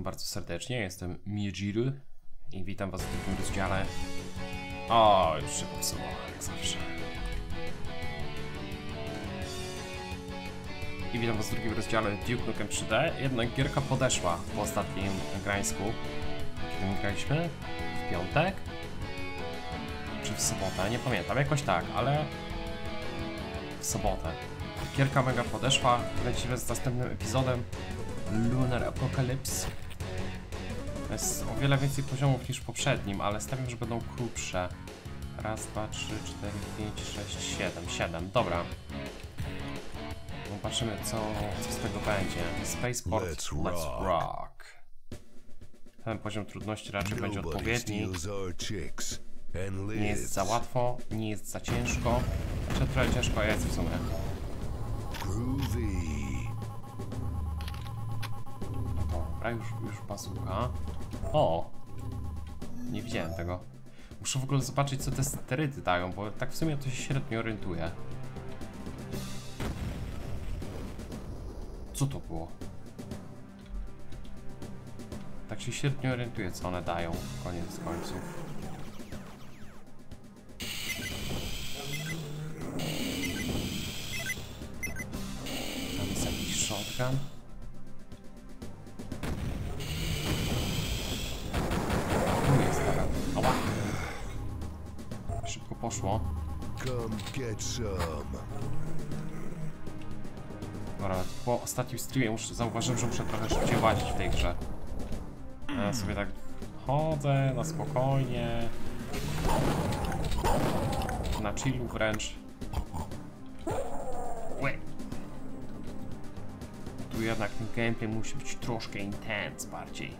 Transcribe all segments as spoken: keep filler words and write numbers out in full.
bardzo serdecznie, jestem Mijiru i witam was w drugim rozdziale. O, już się popsuło, jak zawsze. I witam was w drugim rozdziale Duke Nukem trzy D. Jednak gierka podeszła po ostatnim grańsku. Kiedy my graliśmy? W piątek? Czy w sobotę? Nie pamiętam, jakoś tak, ale w sobotę. Gierka mega podeszła, lecimy z następnym epizodem Lunar Apocalypse. Jest o wiele więcej poziomów niż w poprzednim, ale stawiam, że będą krótsze. Raz, dwa, trzy, cztery, pięć, sześć, siedem. siedem, dobra. Zobaczymy, co, co z tego będzie. Spaceport, let's, let's rock. Ten poziom trudności raczej będzie odpowiedni. Nie jest za łatwo, nie jest za ciężko. Znaczy trochę ciężko jest w sumie. Dobra, już, już bazooka. O! Nie widziałem tego. Muszę w ogóle zobaczyć, co te sterydy dają, bo tak w sumie to się średnio orientuję. Co to było? Tak się średnio orientuję, co one dają, koniec końców. Tam jest jakiś shotgun. Tu jest taka... Ała! Szybko poszło. Dobra, po ostatnim streamie muszę, zauważyłem, że muszę trochę szybciej łazić w tej grze. Ja sobie tak chodzę na spokojnie. Na chillu wręcz. Łe. Tu jednak ten gameplay musi być troszkę intense bardziej.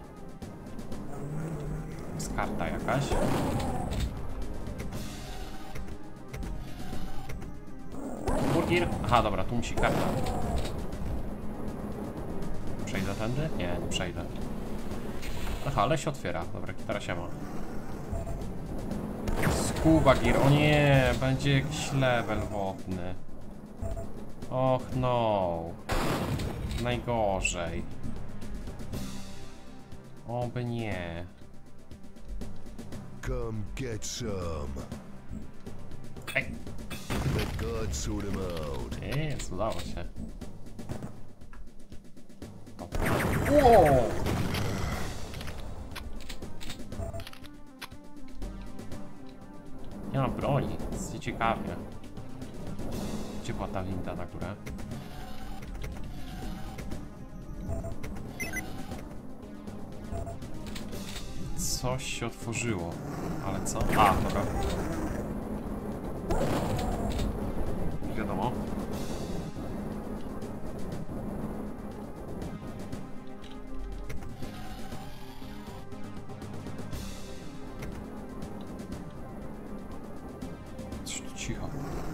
Jest karta jakaś. Burger? Aha, dobra, tu musi karta. Przejdę tędy? Nie, nie przejdę. Aha, ale się otwiera. Dobra, gitara się ma. Scuba gear. O nie, będzie jakiś level wodny. Och no. Najgorzej. Oby nie. Come get some. Hej. Let God sort him out. Jest, udało się. Wow. Nie mam broni, jest ciekawie. Gdzie była ta winda na górę? Coś się otworzyło, ale co? A, dobra. Wiadomo. Cicho.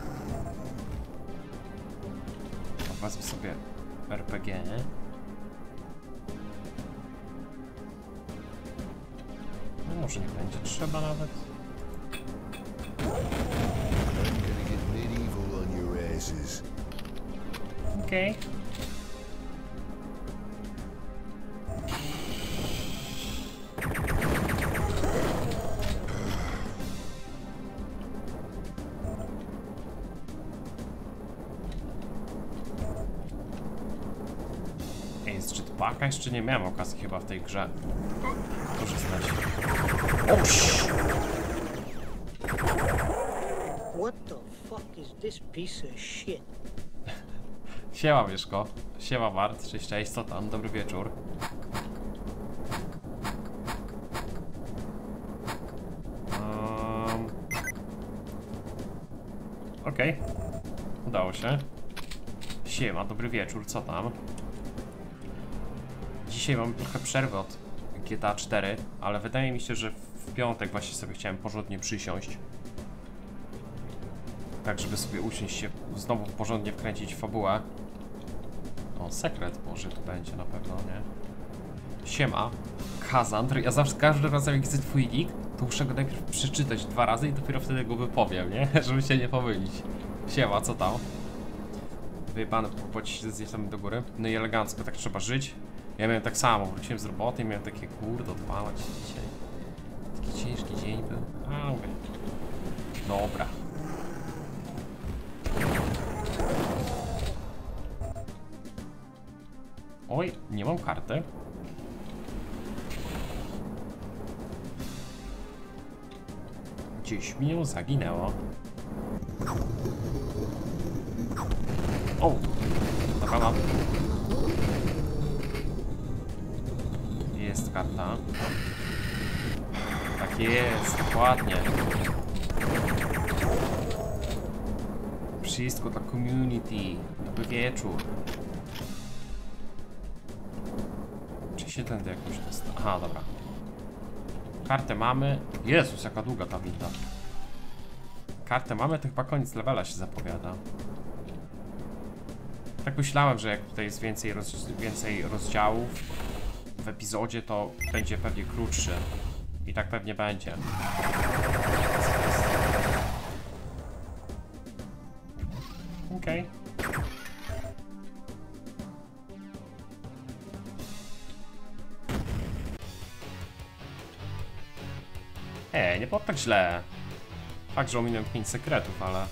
Wezmę sobie R P G. No, może nie będzie trzeba nawet. Okej. Okay. Z jetpacka jeszcze nie miałem okazji chyba w tej grze korzystać. Oś! What the fuck is this piece of shit? Siema Mieszko, siema Bart, cześć, cześć, co tam, dobry wieczór. Um... Okej, okay. Udało się. Siema, dobry wieczór, co tam? Dzisiaj mam trochę przerwy od G T A cztery, ale wydaje mi się, że w piątek właśnie sobie chciałem porządnie przysiąść. Tak, żeby sobie usiąść się, znowu porządnie wkręcić w fabułę. O, sekret może tu będzie na pewno, nie? Siema, Kazandr. Ja zawsze, każdy razem jak widzę twój nick, to muszę go najpierw przeczytać dwa razy i dopiero wtedy go wypowiem, nie? Żeby się nie pomylić. Siema, co tam? Wyjebany po płaci zjeżdżamy do góry. No i elegancko, tak trzeba żyć. Ja miałem tak samo, wróciłem z roboty i miałem takie, kurde, odpalać dzisiaj. Taki ciężki dzień był. A, mówię. Dobra. Oj, nie mam karty. Gdzieś mi ją zaginęło. O! Dobra, mam. Jest karta. Tak jest, dokładnie. Wszystko dla community. Dobry wieczór. Czy się tędy jakoś dostał? Aha, dobra. Kartę mamy. Jezus, jaka długa ta winda. Kartę mamy, to chyba koniec levela się zapowiada. Tak myślałem, że jak tutaj jest więcej, roz, więcej rozdziałów w epizodzie, to będzie pewnie krótszy. I tak pewnie będzie. Okej. Okay. Ej, nie było tak źle. Fakt, że ominąłem pięć sekretów, ale...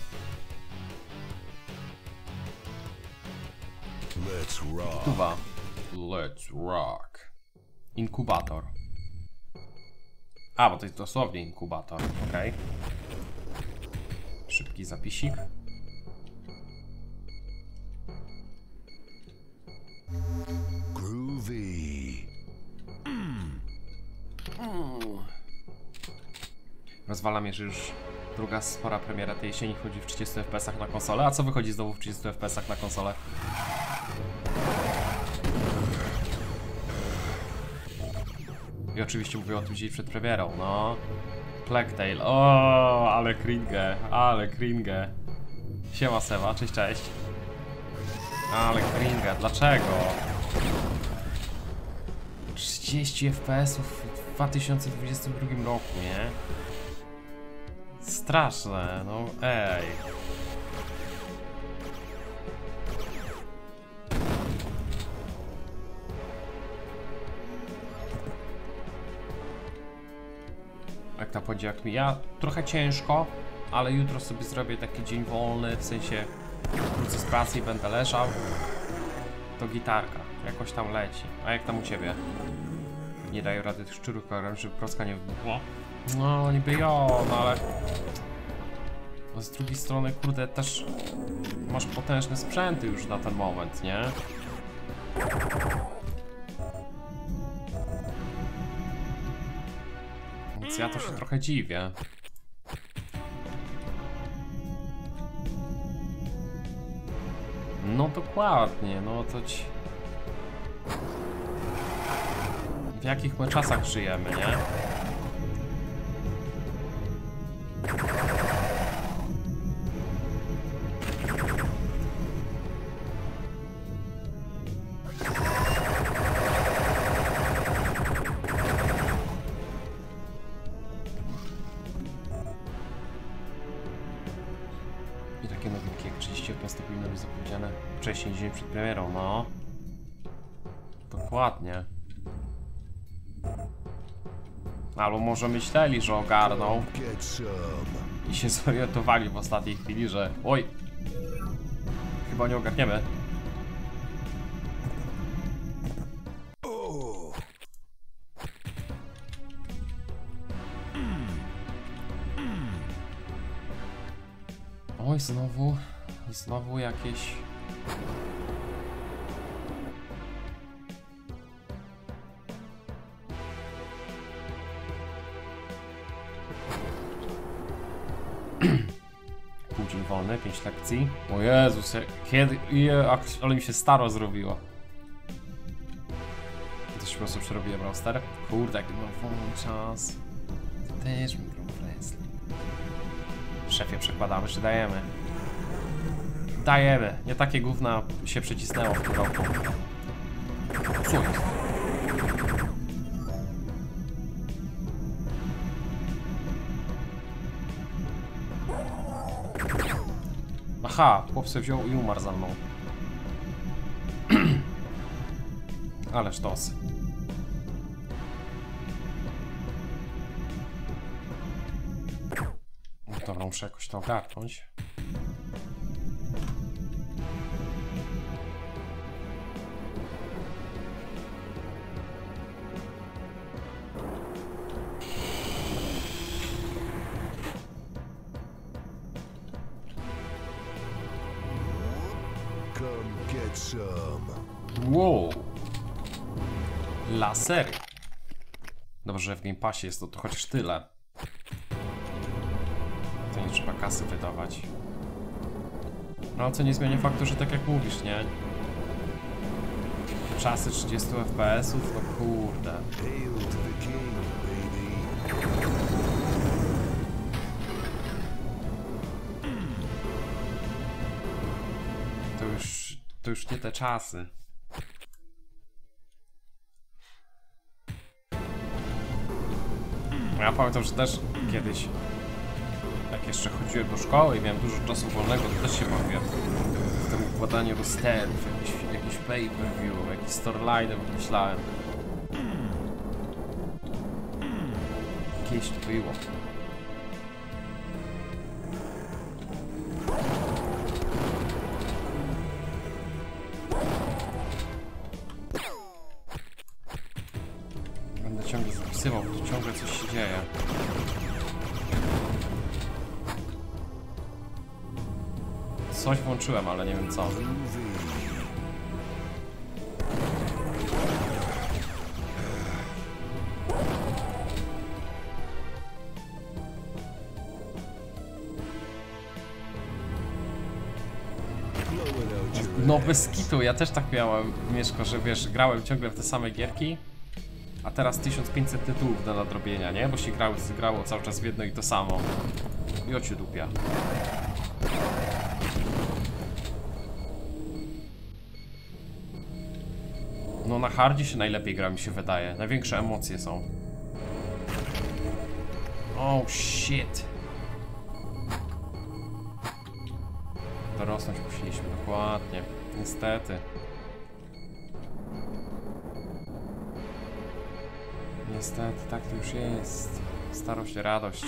Let's rock. Tuwa. Let's rock. Inkubator. A, bo to jest dosłownie inkubator, okej. Okay. Szybki zapisik. Groovy. Mm. Mm. Rozwala mnie, że już druga spora premiera tej jesieni wchodzi w trzydziestu F P S-ach na konsolę. A co wychodzi znowu w trzydziestu F P S-ach na konsolę? I oczywiście mówię o tym dzisiaj przed premierą, no. Plague Tale, o, ale cringe, ale cringe. Siema Sewa, cześć, cześć. Ale cringe, dlaczego? trzydzieści F P S-ów w dwa tysiące dwudziestym drugim roku, nie? Straszne, no ej. Jak tam poniedziałek mija? Trochę ciężko, ale jutro sobie zrobię taki dzień wolny, w sensie wrócę z pracy i będę leżał. To gitarka, jakoś tam leci. A jak tam u ciebie? Nie daję rady tych szczurów, żeby proska nie wybuchła. No niby jo, no ale... No z drugiej strony, kurde, też masz potężne sprzęty już na ten moment, nie? Więc ja to się trochę dziwię. No dokładnie, no to ci... W jakich my czasach żyjemy, nie? I takie nowinki jak trzydzieści F P S to powinno być zapowiedziane wcześniej, dzień przed premierą, no. Dokładnie. Albo może myśleli, że ogarną i się zorientowali w ostatniej chwili, że oj, chyba nie ogarniemy. Oj, znowu, znowu jakieś... Pół dzień wolny, pięć lekcji. O Jezus, kiedy... Je, ale mi się staro zrobiło. Coś po prostu przerobiłem roster. Kurde, jak mam wolny czas. Też mi grał wrestling. Szefie, przekładamy, czy dajemy? Dajemy. Nie takie gówna się przycisnęło w tym roku. Co jest? Aha, chłop se wziął i umarł za mną. Ale sztos. Dobra, muszę jakoś to ogarnąć. Come get some. Wow. Lasery. Dobrze, że w Game Passie jest to, to chociaż tyle. To nie trzeba kasy wydawać. No co nie zmienia faktu, że tak jak mówisz, nie? Czasy trzydzieści F P S-ów, no kurde. Hail to the king, baby. To już, to już nie te czasy. Ja pamiętam, że też kiedyś, jak jeszcze chodziłem do szkoły i miałem dużo czasu wolnego, to też się bawiłem w tym układaniu rozsterów, jakiś, jakiś pay-per-view, jakiś storyline wymyślałem. Kiedyś to było. Będę ciągle zapisywał, bo tu ciągle coś się dzieje. Coś włączyłem, ale nie wiem co. No bez kitu, ja też tak miałem, Mieszko, że wiesz, grałem ciągle w te same gierki, a teraz tysiąc pięćset tytułów do nadrobienia, nie? Bo się grało, grało cały czas w jedno i to samo. I oczy dupia. No na hardzie się najlepiej gra, mi się wydaje. Największe emocje są. Oh shit. Dorosnąć musieliśmy, dokładnie. Niestety. Niestety, tak to już jest. Starość, radość.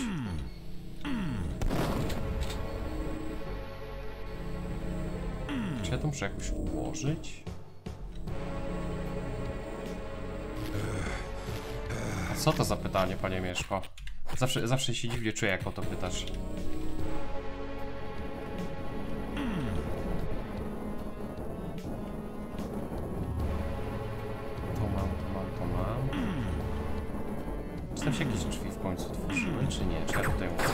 Czy ja to muszę jakoś ułożyć? A co to za pytanie, panie Mieszko? Zawsze, zawsze się dziwnie czuję, jak o to pytasz. To mam, to mam, to mam. Czy tam się jakieś drzwi w końcu otworzyły, czy nie? Czy ja tutaj muszę...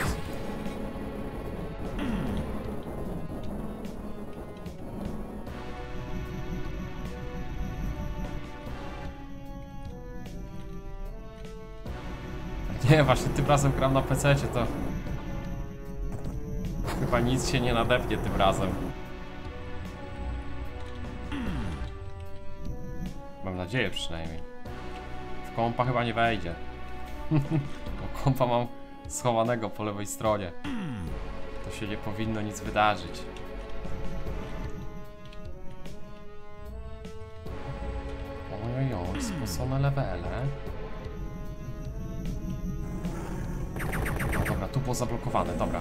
Nie, właśnie tym razem gram na pececie, to chyba nic się nie nadepnie tym razem. Mam nadzieję przynajmniej. W kompa chyba nie wejdzie. Bo kompa mam schowanego po lewej stronie. To się nie powinno nic wydarzyć. Ojojoj, spocone levele. Dobra, tu było zablokowane, dobra.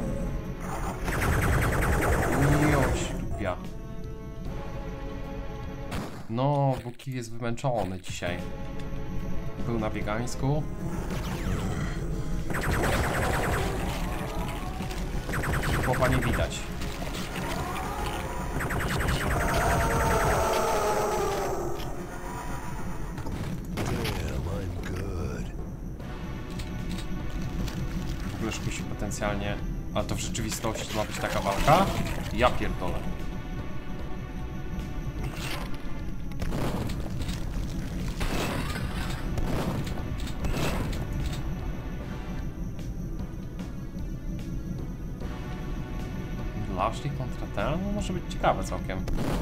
Joś, dupia. No, Buki jest wymęczony dzisiaj. Był na biegańsku. Chłopa nie widać. W ogóle szybko się potencjalnie... Ale to w rzeczywistości to ma być taka walka? Ja pierdolę. Lashley kontra ten? No może być ciekawe całkiem.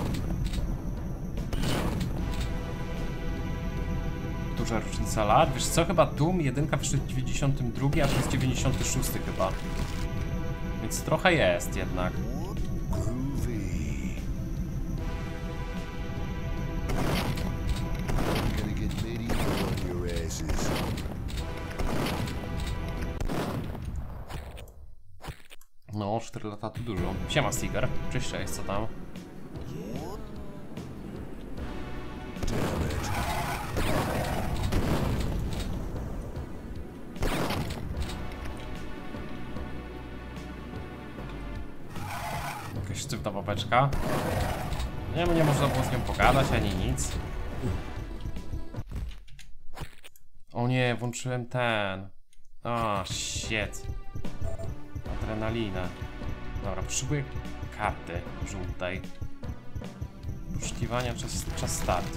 Duża różnica lat. Wiesz co, chyba Doom jeden wyszedł w dziewięćdziesiątym drugim, a to jest dziewięćdziesiąty szósty chyba. Więc trochę jest jednak. cztery lata to dużo. Siema Stiger, cześć, cześć, co tam? Jakaś sztywna babeczka. Nie, nie można było z nią pogadać, ani nic. O nie, włączyłem ten. O, shit. Adrenalinę. Dobra, potrzebuję karty żółtej. Poszukiwania, czas, czas start.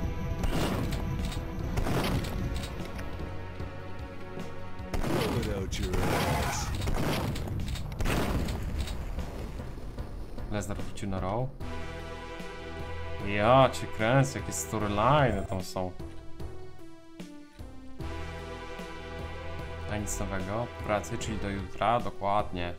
Lesnar wrócił na row. Ja cię kręcę, jakie storyline tam są. A nic nowego. Pracy, czyli do jutra, dokładnie.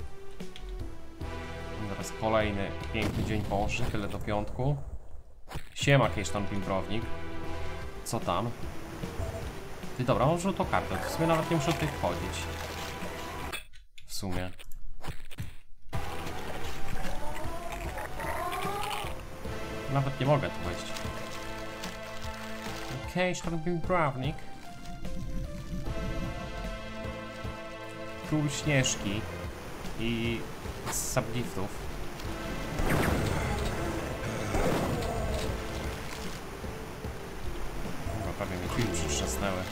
Zaraz kolejny piękny dzień poszły, tyle do piątku. Siema, jakieś tam pimprownik. Co tam? Ty dobra, mam żółtą kartę, to w sumie nawet nie muszę tutaj wchodzić. W sumie. Nawet nie mogę tu wejść. Okej, okay, tam pimprownik. Król Śnieżki i subgiftów. Chyba prawie mi film przytrzasnęły.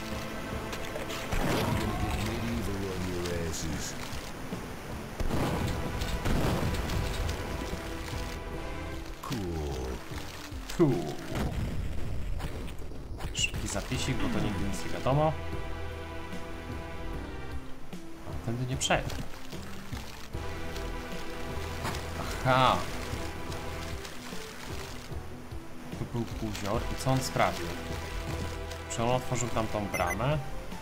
Cool. Szybki zapisik, bo to nigdy nic nie wiadomo. Tędy nie przejdę. Aha. Tu był guzior i co on sprawił? Czy on otworzył tamtą bramę?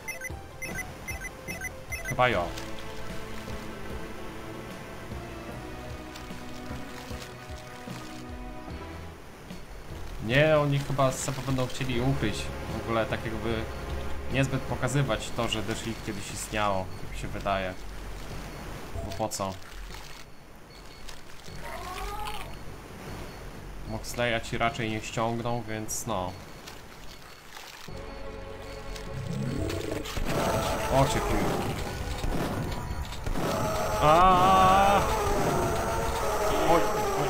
Chyba jo. Nie, oni chyba sobie będą chcieli ukryć. W ogóle tak jakby niezbyt pokazywać to, że The Shield kiedyś istniało, jak się wydaje. Bo po co? Moxleya ci raczej nie ściągną, więc no. O cię chuj. Aaaa! Oj, oj.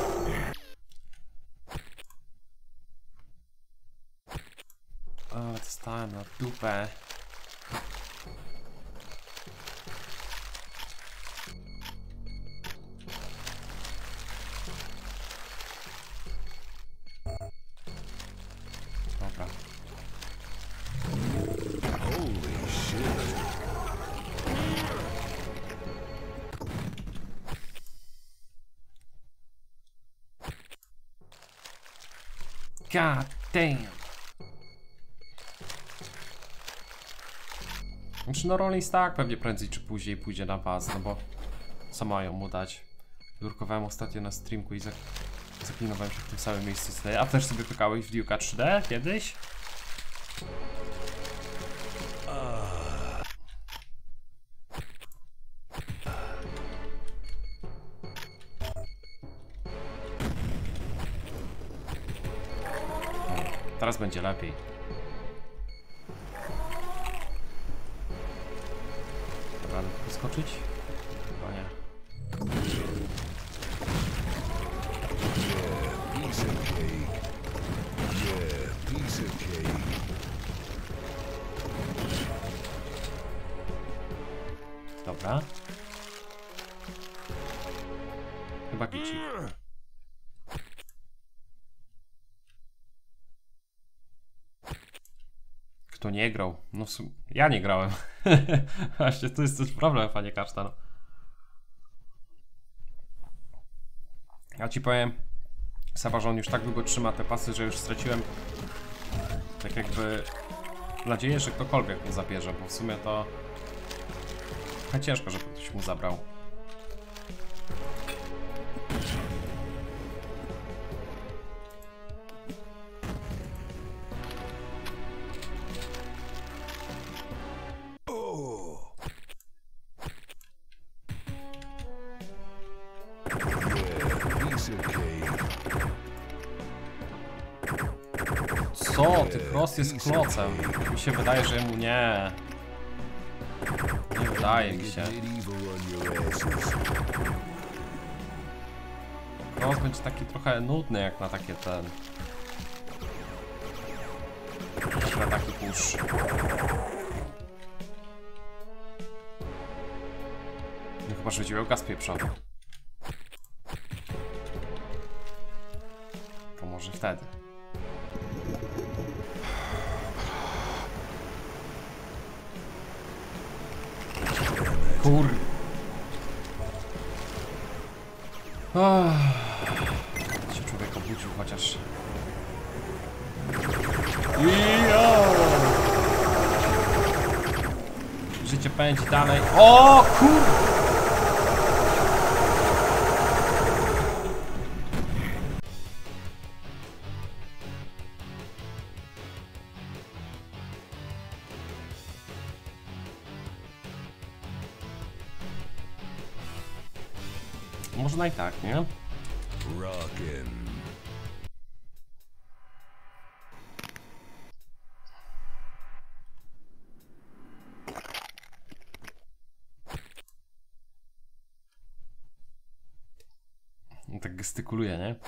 O, dostałem na dupę. Dobra. Holy shit. God damn. Znaczy no Rollins tak pewnie prędzej czy później pójdzie na was, no bo co mają mu dać? Lurkowałem ostatnio na streamku i zak zaklinowałem się w tym samym miejscu co ty. A też sobie pykałeś w Duke'a trzy D kiedyś? Teraz będzie lepiej. Dobra, wyskoczyć? Chyba nie. Piece of cake. Yeah, piece of cake. Dobra. Chyba kicik. Kto nie grał? No w sumie... Ja nie grałem. Właśnie to jest też problem, panie Kasztan. Ja ci powiem, Seba, że on już tak długo trzyma te pasy, że już straciłem tak jakby nadzieję, że ktokolwiek mu zabierze, bo w sumie to trochę ciężko, żeby ktoś mu zabrał. Co? Ty Cross jest klocem. Mi się wydaje, że mu nie. Nie wydaje mi się. Cross będzie taki trochę nudny jak na takie ten. Na taki push. No chyba, że będzie miał gaz pieprzowy. To może wtedy. Kur... Się człowiek obudził chociaż... Ijo! Życie pędzi dalej. O kur... Można i tak, nie? Rockin'. On tak gestykuluje, nie?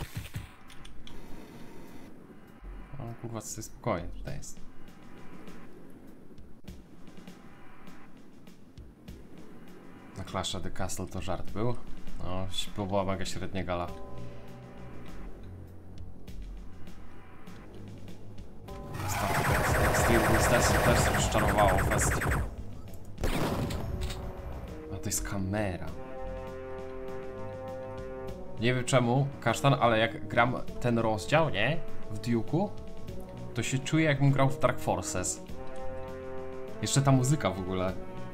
O kurwa, co jest spokojnie tutaj jest. Na Clash of the Castle to żart był. No, to była mega średnia gala. Steel Steel też się rozczarowało fest. A to jest kamera. Nie wiem czemu, Kasztan, ale jak gram ten rozdział, nie? W Duke'u, to się czuję jakbym grał w Dark Forces. Jeszcze ta muzyka w ogóle.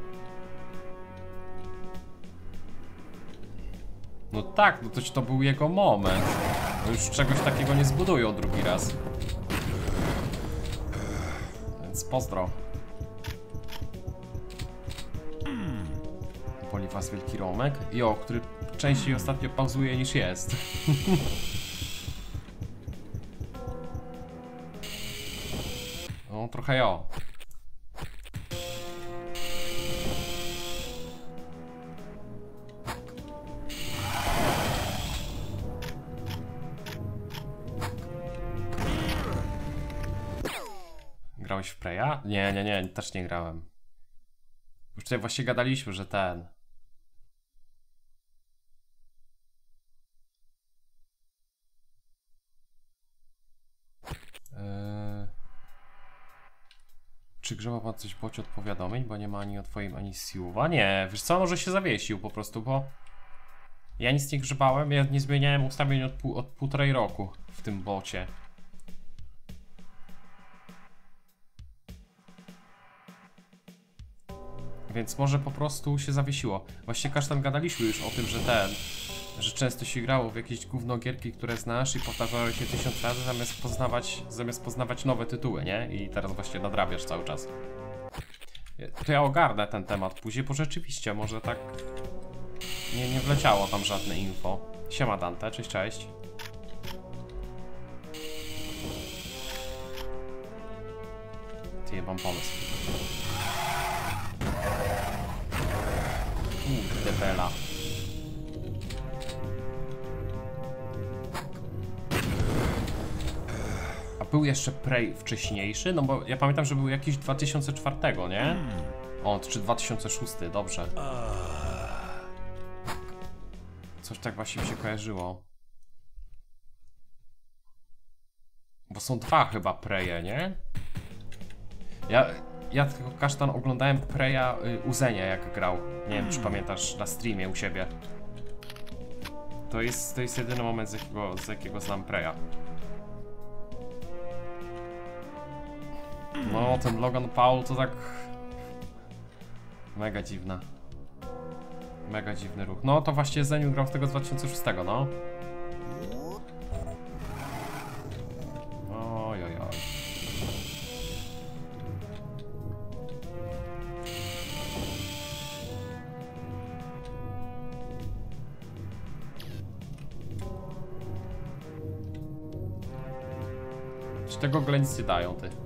No tak, no to, to był jego moment. No już czegoś takiego nie zbudują drugi raz. Więc pozdro. Boli was wielki Romek. Jo, który częściej ostatnio pauzuje niż jest. No trochę jo. Grałeś w Preya? Nie, nie, nie, też nie grałem. Już tutaj właśnie gadaliśmy, że ten... Yy... Czy grze ma pan coś w bocie od powiadomień, bo nie ma ani o twoim, ani Siuwa? Nie, wiesz co, może się zawiesił po prostu, bo... Ja nic nie grzebałem, ja nie zmieniałem ustawień od, pół, od półtorej roku w tym bocie. Więc może po prostu się zawiesiło. Właściwie Kasztan gadaliśmy już o tym, że ten, że często się grało w jakieś gówno gierki, które znasz i powtarzały się tysiąc razy, zamiast poznawać, zamiast poznawać nowe tytuły, nie? I teraz właśnie nadrabiasz cały czas. To ja ogarnę ten temat później, bo rzeczywiście może tak nie, nie wleciało tam żadne info. Siema Dante, cześć, cześć. Ty, mam pomysł. Kurde bela. A był jeszcze Prey wcześniejszy? No bo ja pamiętam, że był jakiś dwa tysiące cztery, nie? O, czy dwa tysiące szósty, dobrze. Coś tak właśnie mi się kojarzyło. Bo są dwa chyba Preje, nie? Ja... Ja tylko Kasztan oglądałem Preya y, Uzenia jak grał. Nie wiem, czy pamiętasz na streamie u siebie. To jest, to jest jedyny moment, z jakiego, z jakiego znam Preya. No, ten Logan Paul to tak... Mega dziwna. Mega dziwny ruch. No, to właśnie Zeniu grał w tego z dwa tysiące szóstego, no. Oj, oj, oj. Czy tego ogóle nic nie dają, ty?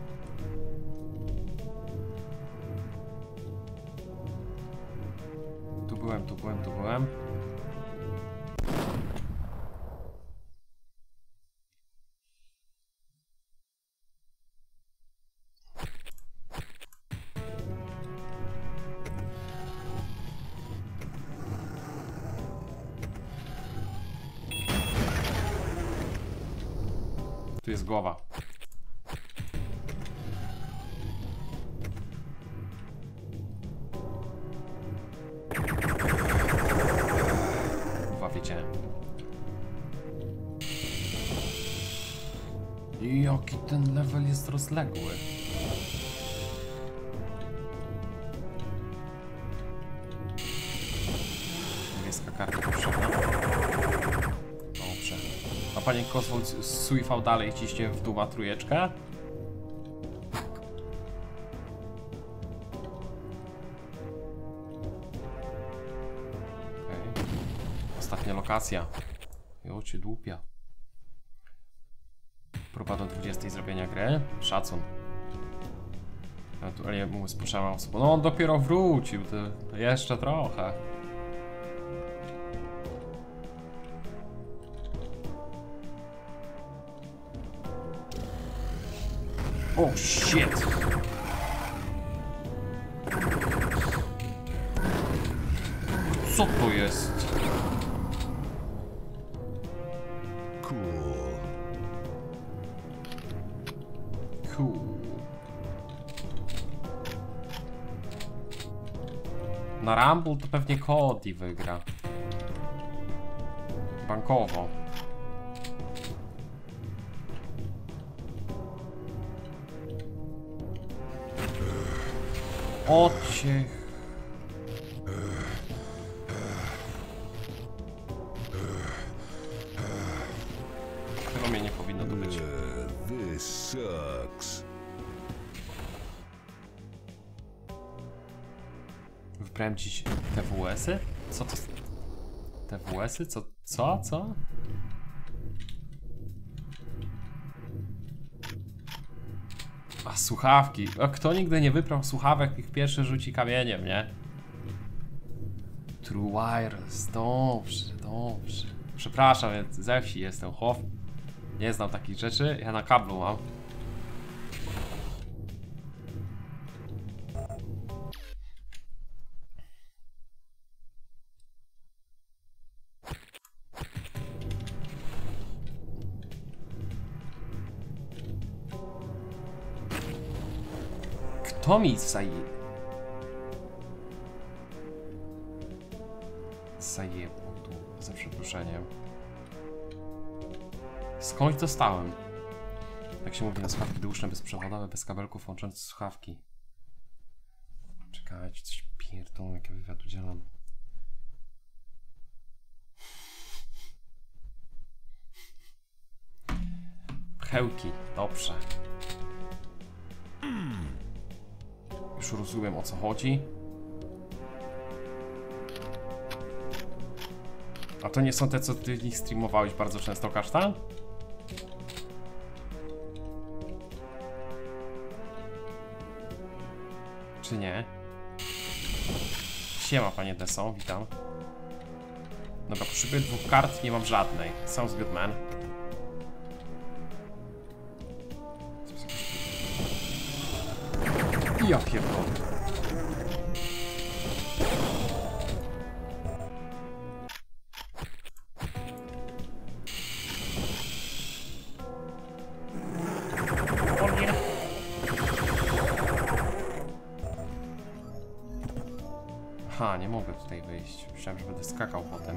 Tu byłem, tu byłem, tu byłem. Tu jest głowa. Chyba wiecie. Jaki ten level jest rozległy. Niebieska kartka potrzebna. Dobrze. A panie Kozwol suifał dalej, ciśnie w duma trójeczkę. Okay. Ostatnia lokacja. Jo, cię dłupia. Próba do dwudziestej zrobienia gry. Szacun. Ja tu, ale ja mu spuszczałem osobą. No on dopiero wrócił, to, to jeszcze trochę. Oh shit! Co to jest? Cool. Cool. Na Rumble to pewnie Cody wygra. Bankowo. Ociech. Chyba mnie nie powinno tu być. Uh, this sucks. Wybrałem dziś T W S-y? Co to? T W S-y? Co? Co? Co? A słuchawki. A kto nigdy nie wybrał słuchawek, ich pierwszy rzuci kamieniem, nie? True Wireless. Dobrze, dobrze. Przepraszam, ja ze wsi jestem, chłop. Nie znam takich rzeczy, ja na kablu mam. Kto mi zaje... Zajebło tu, za przeproszeniem. Skądś dostałem? Jak się mówi na słuchawki dłuższe, bezprzewodowe, bez kabelków, łączące słuchawki. Czekajcie, coś pierdolą, jak ja wywiad udzielam. Pchełki, dobrze. Już rozumiem, o co chodzi. A to nie są te, co ty w nich streamowałeś bardzo często, Kasztan? Czy nie? Siema, panie Deso, witam. Dobra, potrzebuję dwóch kart, nie mam żadnej. Sounds good, man. Ja pierdolę. Aha, nie mogę tutaj wyjść. Myślałem, że będę skakał potem.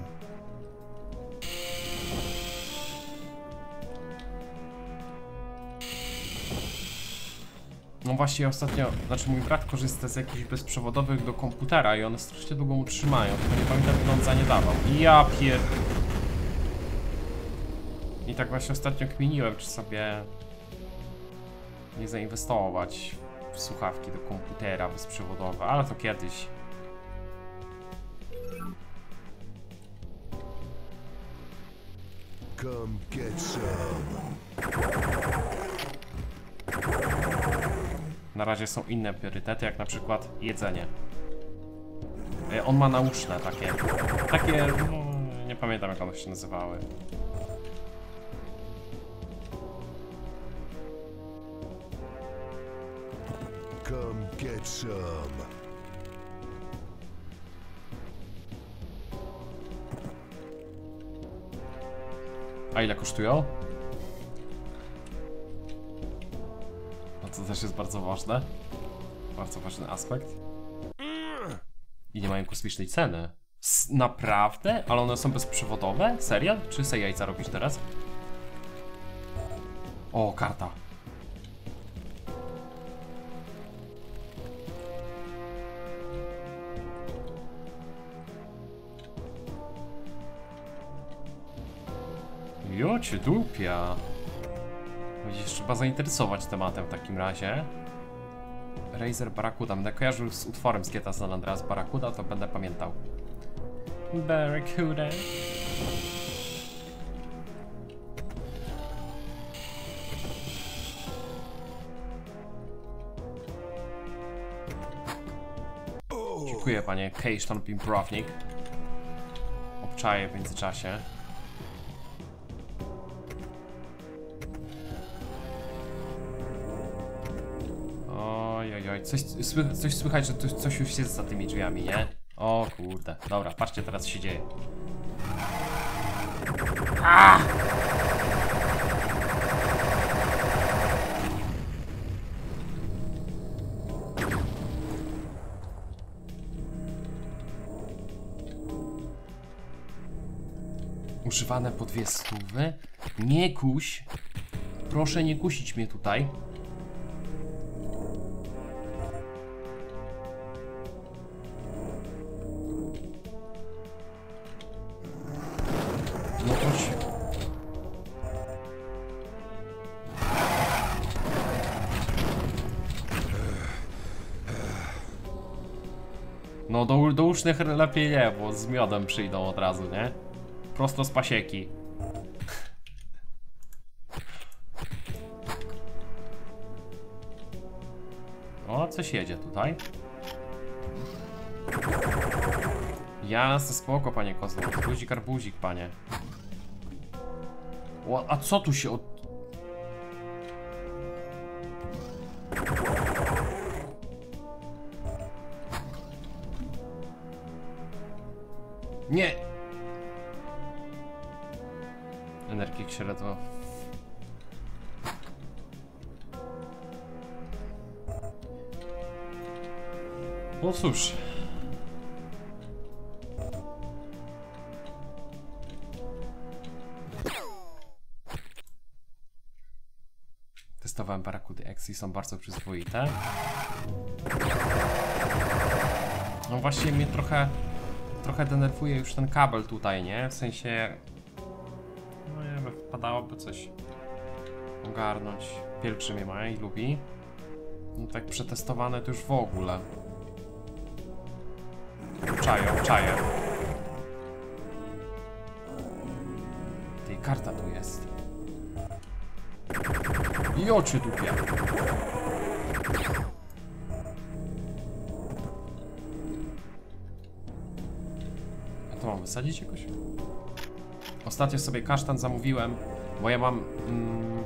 No właśnie ostatnio, znaczy mój brat korzysta z jakichś bezprzewodowych do komputera i one strasznie długo mu trzymają, tylko nie pamiętam, ile on za nie dawał. Ja pier... I tak właśnie ostatnio kminiłem, czy sobie nie zainwestować w słuchawki do komputera bezprzewodowe, ale to kiedyś. Come get some. Na razie są inne priorytety, jak na przykład jedzenie. E, On ma nauczne takie. Takie, no, nie pamiętam jak one się nazywały. Come get some. A ile kosztują? No to też jest bardzo ważne. Bardzo ważny aspekt. I nie mają kosmicznej ceny. S naprawdę? Ale one są bezprzewodowe? Serio? Czy se jajca robisz teraz? O, karta. Jo cię dupia. Będziesz trzeba zainteresować tematem w takim razie. Razer Barracuda. Będę kojarzył z utworem z G T A San Andreas Barracuda, to będę pamiętał. Barracuda. Dziękuję panie Kejszton Pimprownik. Obczaję w międzyczasie. Ojojoj, coś, sły, coś słychać, że tu coś już jest za tymi drzwiami, nie? O kurde, dobra, patrzcie teraz co się dzieje. A! Używane po dwie stówy? Nie kuś! Proszę nie kusić mnie tutaj. No chodź. No do, do ucznych lepiej nie, bo z miodem przyjdą od razu, nie? Prosto z pasieki. O, coś jedzie tutaj. Jasne, spoko, panie kozło. Guzik arbuzik, panie. O, a co tu się od... Nie! Energii średnio. No cóż. Testowałem Barracudy X i są bardzo przyzwoite. No właśnie mnie trochę trochę denerwuje już ten kabel tutaj, nie? W sensie... No nie wiem, wpadałoby coś ogarnąć. Pielgrzym je ma i lubi. No tak przetestowane to już w ogóle. Czaję, czaję. Tej karta tu jest. I oczy dupia. A to mam wysadzić jakoś? Ostatnio sobie kasztan zamówiłem, bo ja mam mm,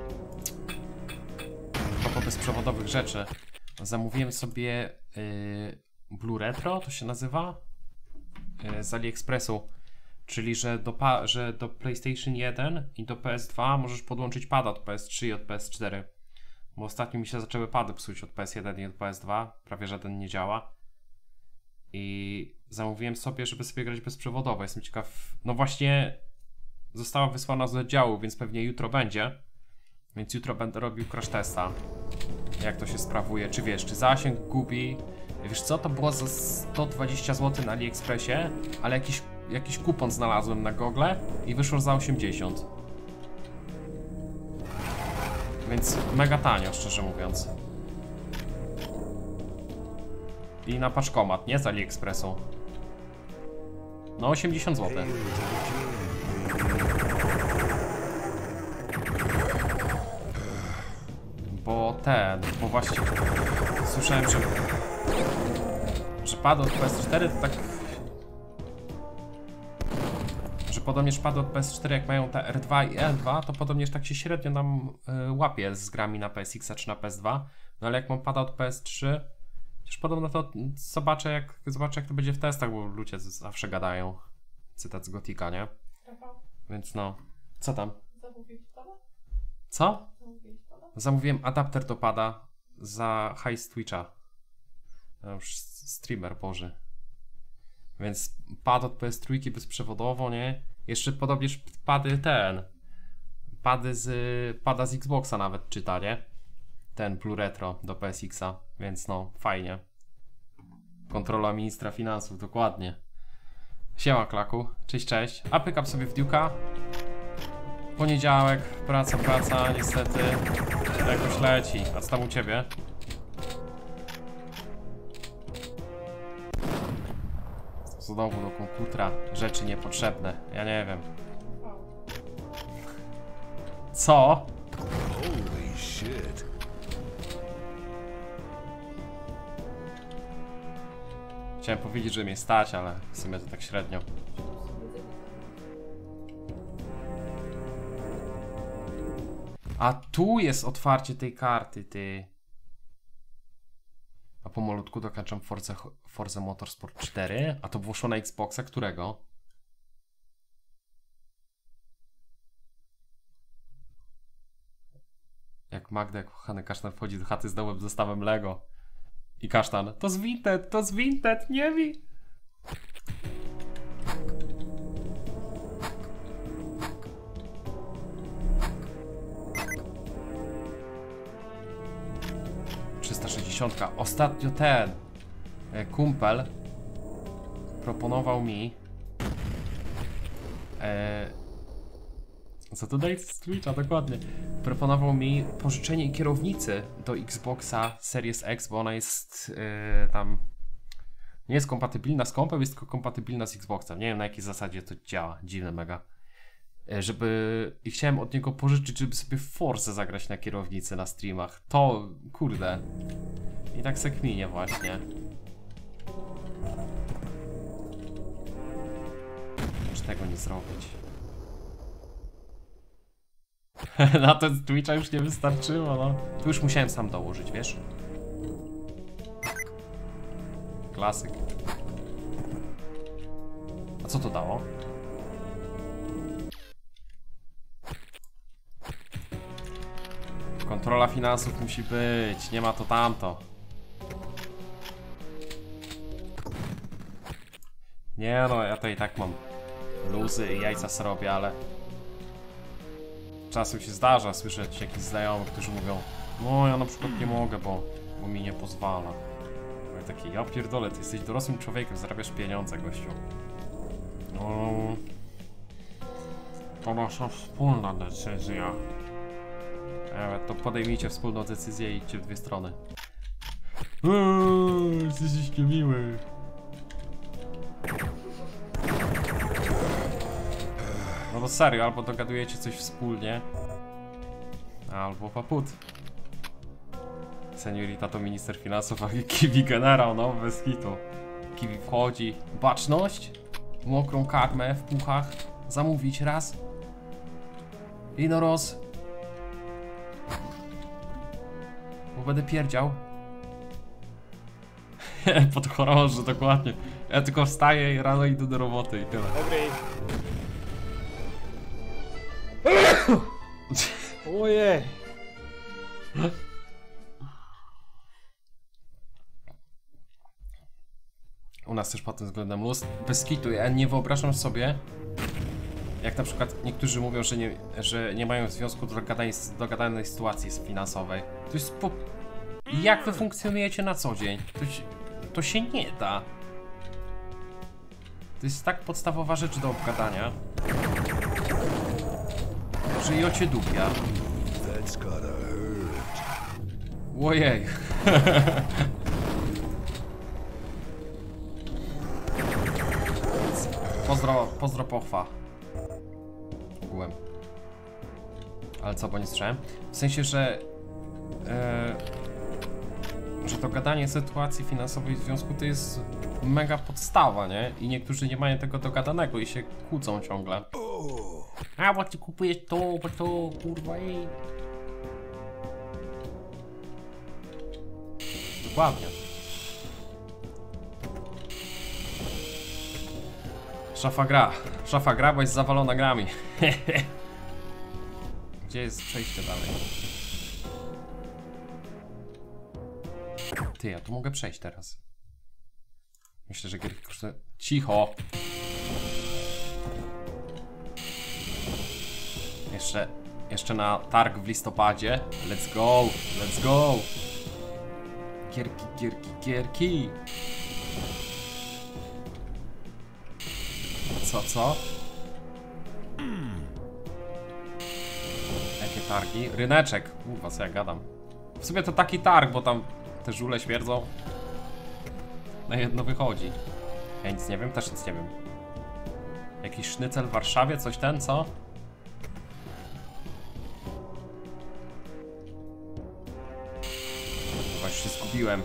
propos bezprzewodowych rzeczy. Zamówiłem sobie yy, Blue Retro, to się nazywa, yy, z AliExpressu. Czyli, że do, pa że do PlayStation jeden i do P S dwa możesz podłączyć pada od P S trzy i od P S cztery. Bo ostatnio mi się zaczęły pady psuć od P S jeden i od P S dwa. Prawie żaden nie działa. I zamówiłem sobie, żeby sobie grać bezprzewodowo. Jestem ciekaw. No właśnie została wysłana z oddziału, więc pewnie jutro będzie. Więc jutro będę robił crash testa. Jak to się sprawuje. Czy wiesz, czy zasięg gubi. Wiesz co, to było za sto dwadzieścia złotych na AliExpressie, ale jakiś Jakiś kupon znalazłem na Google i wyszło za osiemdziesiąt. Więc mega tanio, szczerze mówiąc. I na paczkomat, nie z AliExpressu. No osiemdziesiąt złotych. Bo ten, bo właśnie słyszałem, że że pad od P S cztery to tak, że podobnież pady od P S cztery jak mają te R dwa i L dwa, to podobnież tak się średnio nam y, łapie z grami na P S X czy na P S dwa, no ale jak mam pada od P S trzy, chociaż podobno to zobaczę jak, zobaczę jak to będzie w testach, bo ludzie zawsze gadają, cytat z Gotika, nie? Więc no, co tam? Co? Zamówiłem adapter do pada za hajs Twitcha. Ja już streamer boży. Więc pad od P S trzy bezprzewodowo, nie? Jeszcze podobnież pady ten. Pady z pada z Xboxa nawet czyta, nie? Ten Blue Retro do P S X-a. Więc no, fajnie. Kontrola ministra finansów, dokładnie. Siema Klaku, cześć, cześć. A pykam sobie w Duke'a. Poniedziałek, praca, praca, niestety jakoś leci. A co tam u ciebie? Znowu do komputera, rzeczy niepotrzebne, ja nie wiem. Co? Holy shit. Chciałem powiedzieć, że mnie stać, ale w sumie to tak średnio. A tu jest otwarcie tej karty, ty. A pomalutku dokończam Forza, Forza Motorsport cztery. A to włożło na Xboxa którego? Jak Magda, jak kochany kasztan wchodzi do chaty z nowym zestawem Lego. I kasztan, to z Vinted, to z Vinted, nie mi. trzysta sześćdziesiąt. Ostatnio ten e, kumpel proponował mi e, co tutaj z Twitcha dokładnie proponował mi pożyczenie kierownicy do Xboxa Series X, bo ona jest e, tam nie jest kompatybilna z kompem, jest tylko kompatybilna z Xboxem. Nie wiem na jakiej zasadzie to działa, dziwne mega. Żeby... I chciałem od niego pożyczyć, żeby sobie w Force zagrać na kierownicy na streamach. To... kurde. I tak se kminie właśnie. Czy tego nie zrobić? Na ten z Twitcha już nie wystarczyło, no. Tu już musiałem sam dołożyć, wiesz? Klasyk. A co to dało? Kontrola finansów musi być, nie ma to tamto. Nie no, ja to i tak mam luzy i jajca zrobię, ale czasem się zdarza słyszeć jakichś znajomych, którzy mówią: no ja na przykład nie mogę, bo, bo mi nie pozwala. Ja taki, ja pierdolę, ty jesteś dorosłym człowiekiem, zarabiasz pieniądze, gościu. No, to nasza wspólna decyzja. To podejmijcie wspólną decyzję i idźcie w dwie strony. Uuuu, jesteś niemiły. No bo serio, albo dogadujecie coś wspólnie, albo paput. Seniorita to minister finansów, a Kiwi generał, no bez hitu. Kiwi wchodzi. Baczność, mokrą karmę w puchach, zamówić raz. Inoros. Bo będę pierdział. Podchorąży, dokładnie. Ja tylko wstaję i rano idę do roboty i tyle. Dobry. Ojej. U nas też pod tym względem luz. Bez kitu, ja nie wyobrażam sobie, jak na przykład niektórzy mówią, że nie, że nie mają związku do dogadanej, dogadanej sytuacji finansowej. To jest po... Jak wy funkcjonujecie na co dzień? To się, to się nie da. To jest tak podstawowa rzecz do obgadania, że jocie dupia. That's gotta hurt. Ojej. Pozdro, pozdro pochwa. Ogółem. Ale co, bo nie słyszałem? W sensie, że e, że to gadanie sytuacji finansowej w związku to jest mega podstawa, nie? I niektórzy nie mają tego dogadanego i się kłócą ciągle. A, bo ty kupujesz to, bo to, kurwa, i... Dokładnie. Szafa gra. Szafa gra, bo jest zawalona grami. Gdzie jest przejście dalej? Ty, ja tu mogę przejść teraz. Myślę, że gierki kosztuje... Cicho! Jeszcze... Jeszcze na targ w listopadzie. Let's go! Let's go! Gierki, gierki, gierki! Co, co? Jakie targi? Ryneczek! Uwa, co ja gadam. W sumie to taki targ, bo tam te żule śmierdzą. Na jedno wychodzi. Ja nic nie wiem, też nic nie wiem. Jakiś sznycel w Warszawie? Coś ten, co? Chyba już się zgubiłem.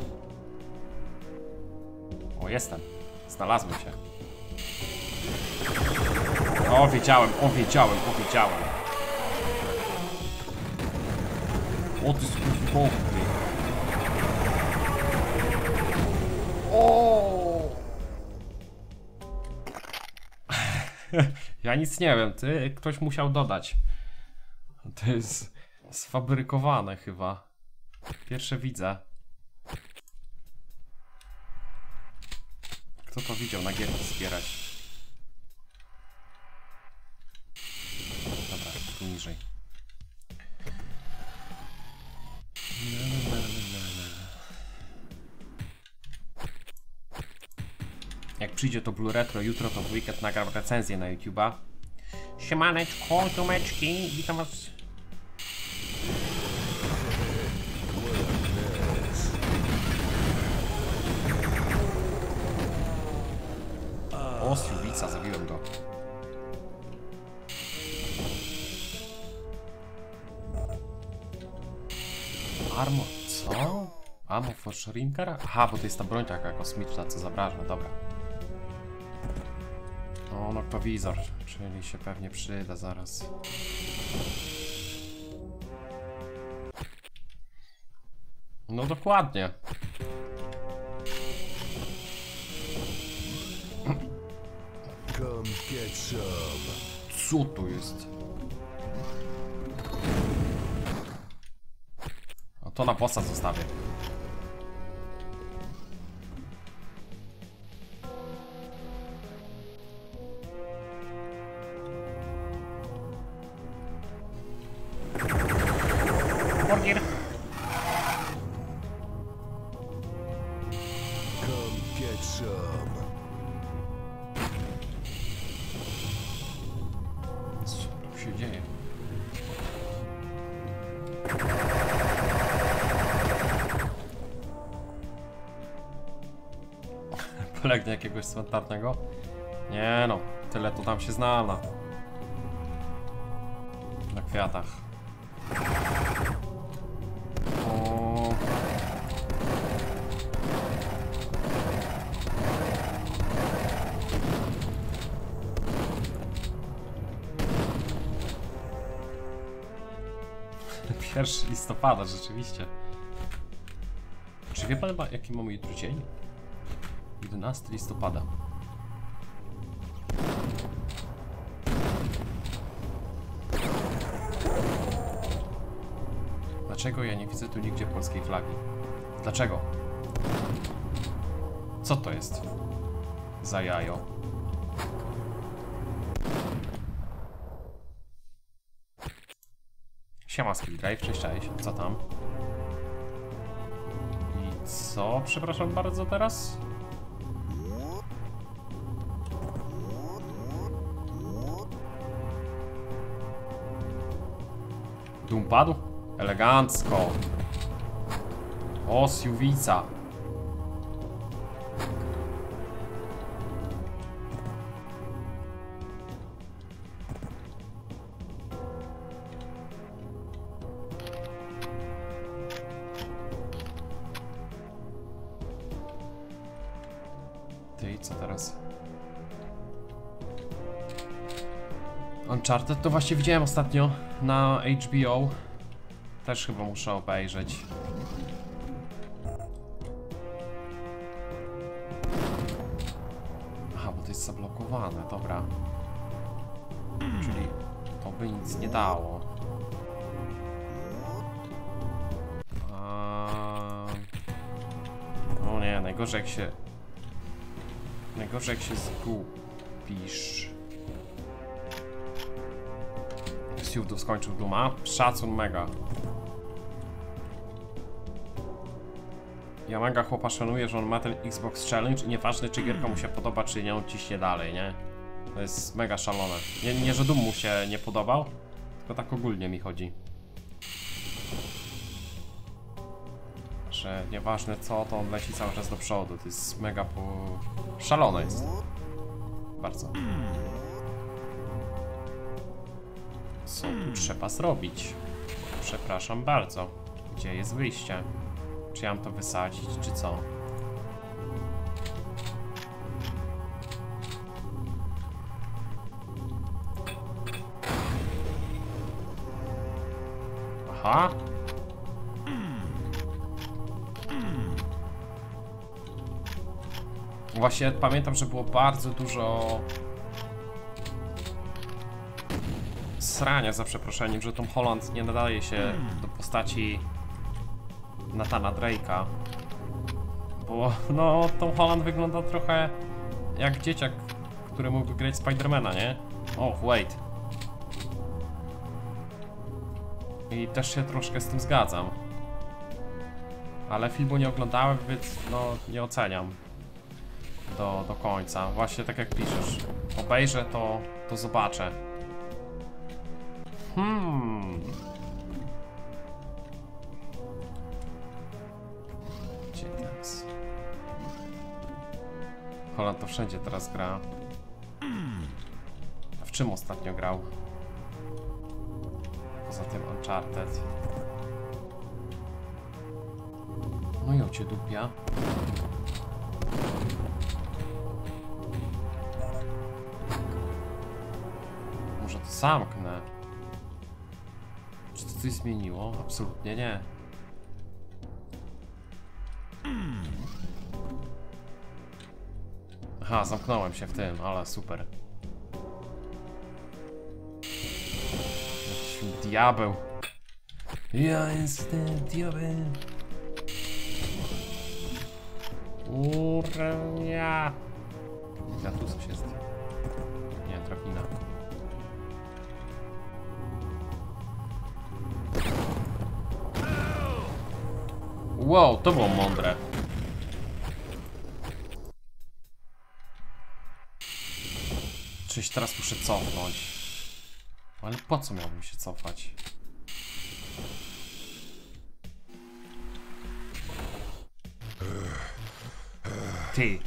O, jestem. Znalazłem się. O, wiedziałem, o, wiedziałem, o, wiedziałem. O, ty skurwybowy. O! Ja nic nie wiem, ty, ktoś musiał dodać. To jest sfabrykowane chyba. Pierwsze widzę. Kto to widział na gierki zbierać? Dobra, tu niżej. Jak przyjdzie to Blue Retro jutro, to w weekend nagram recenzję na YouTube'a. Siemaneczko, ziomeczki, witam was. O, Sjubica, zabiłem go. Armor, co? Ammo for Shrinker? Aha, bo to jest ta broń taka kosmiczna, co zabraża, dobra. O, noktowizor, czyli się pewnie przyda zaraz. No dokładnie. Come get some. Co tu jest? O, to na bossa zostawię. Morgier. Come get some. Co tu się dzieje? Polegnie jakiegoś cmentarnego? Nie no, tyle to tam się zna na, na kwiatach. O. pierwszego listopada, rzeczywiście. Czy wie pan, jaki mamy jutro dzień? jedenastego listopada. Dlaczego ja nie widzę tu nigdzie polskiej flagi? Dlaczego? Co to jest za jajo? Siema Skill Drive, cześć, cześć. Co tam? I co? Przepraszam bardzo teraz? Dum padł? Elegancko. O, Sjuwica. co teraz? Uncharted to właśnie widziałem ostatnio na H B O. Też chyba muszę obejrzeć. Aha, bo to jest zablokowane, dobra. Czyli to by nic nie dało. A... No nie, najgorzej jak się... Najgorzej jak się zgubisz. Siów skończył Duma. Szacun mega. Ja mega chłopa szanuję, że on ma ten Xbox Challenge i nieważne czy gierka mu się podoba, czy nie, on ciśnie dalej, nie? To jest mega szalone. Nie, nie że Doom mu się nie podobał, tylko tak ogólnie mi chodzi. Że nieważne co, to on leci cały czas do przodu. To jest mega po... szalone jest. Bardzo. Co tu trzeba zrobić? Przepraszam bardzo. Gdzie jest wyjście? Czy ja mam to wysadzić, czy co? Aha. Właśnie pamiętam, że było bardzo dużo srania, za przeproszeniem, że Tom Holland nie nadaje się do postaci Nathana Drake'a. Bo no, Tom Holland wygląda trochę jak dzieciak, który mógłby grać Spidermana, nie? Oh, wait. I też się troszkę z tym zgadzam. Ale filmu nie oglądałem, więc no nie oceniam do, do końca. Właśnie tak jak piszesz. Obejrzę to, to zobaczę. Hmm. Gdzie teraz? Holland to wszędzie teraz gra. A w czym ostatnio grał? Poza tym Uncharted. No i ocie dupia. Może to zamknę. Czy to coś zmieniło? Absolutnie nie. Aha, zamknąłem się w tym, ale super. Jakiś diabeł. Ja jestem diabeł. Urnia. Ja tu coś jest. Nie, drabina. Wow, to było mądre. Czyś teraz muszę cofnąć. Ale po co miałbym się cofać? Ty.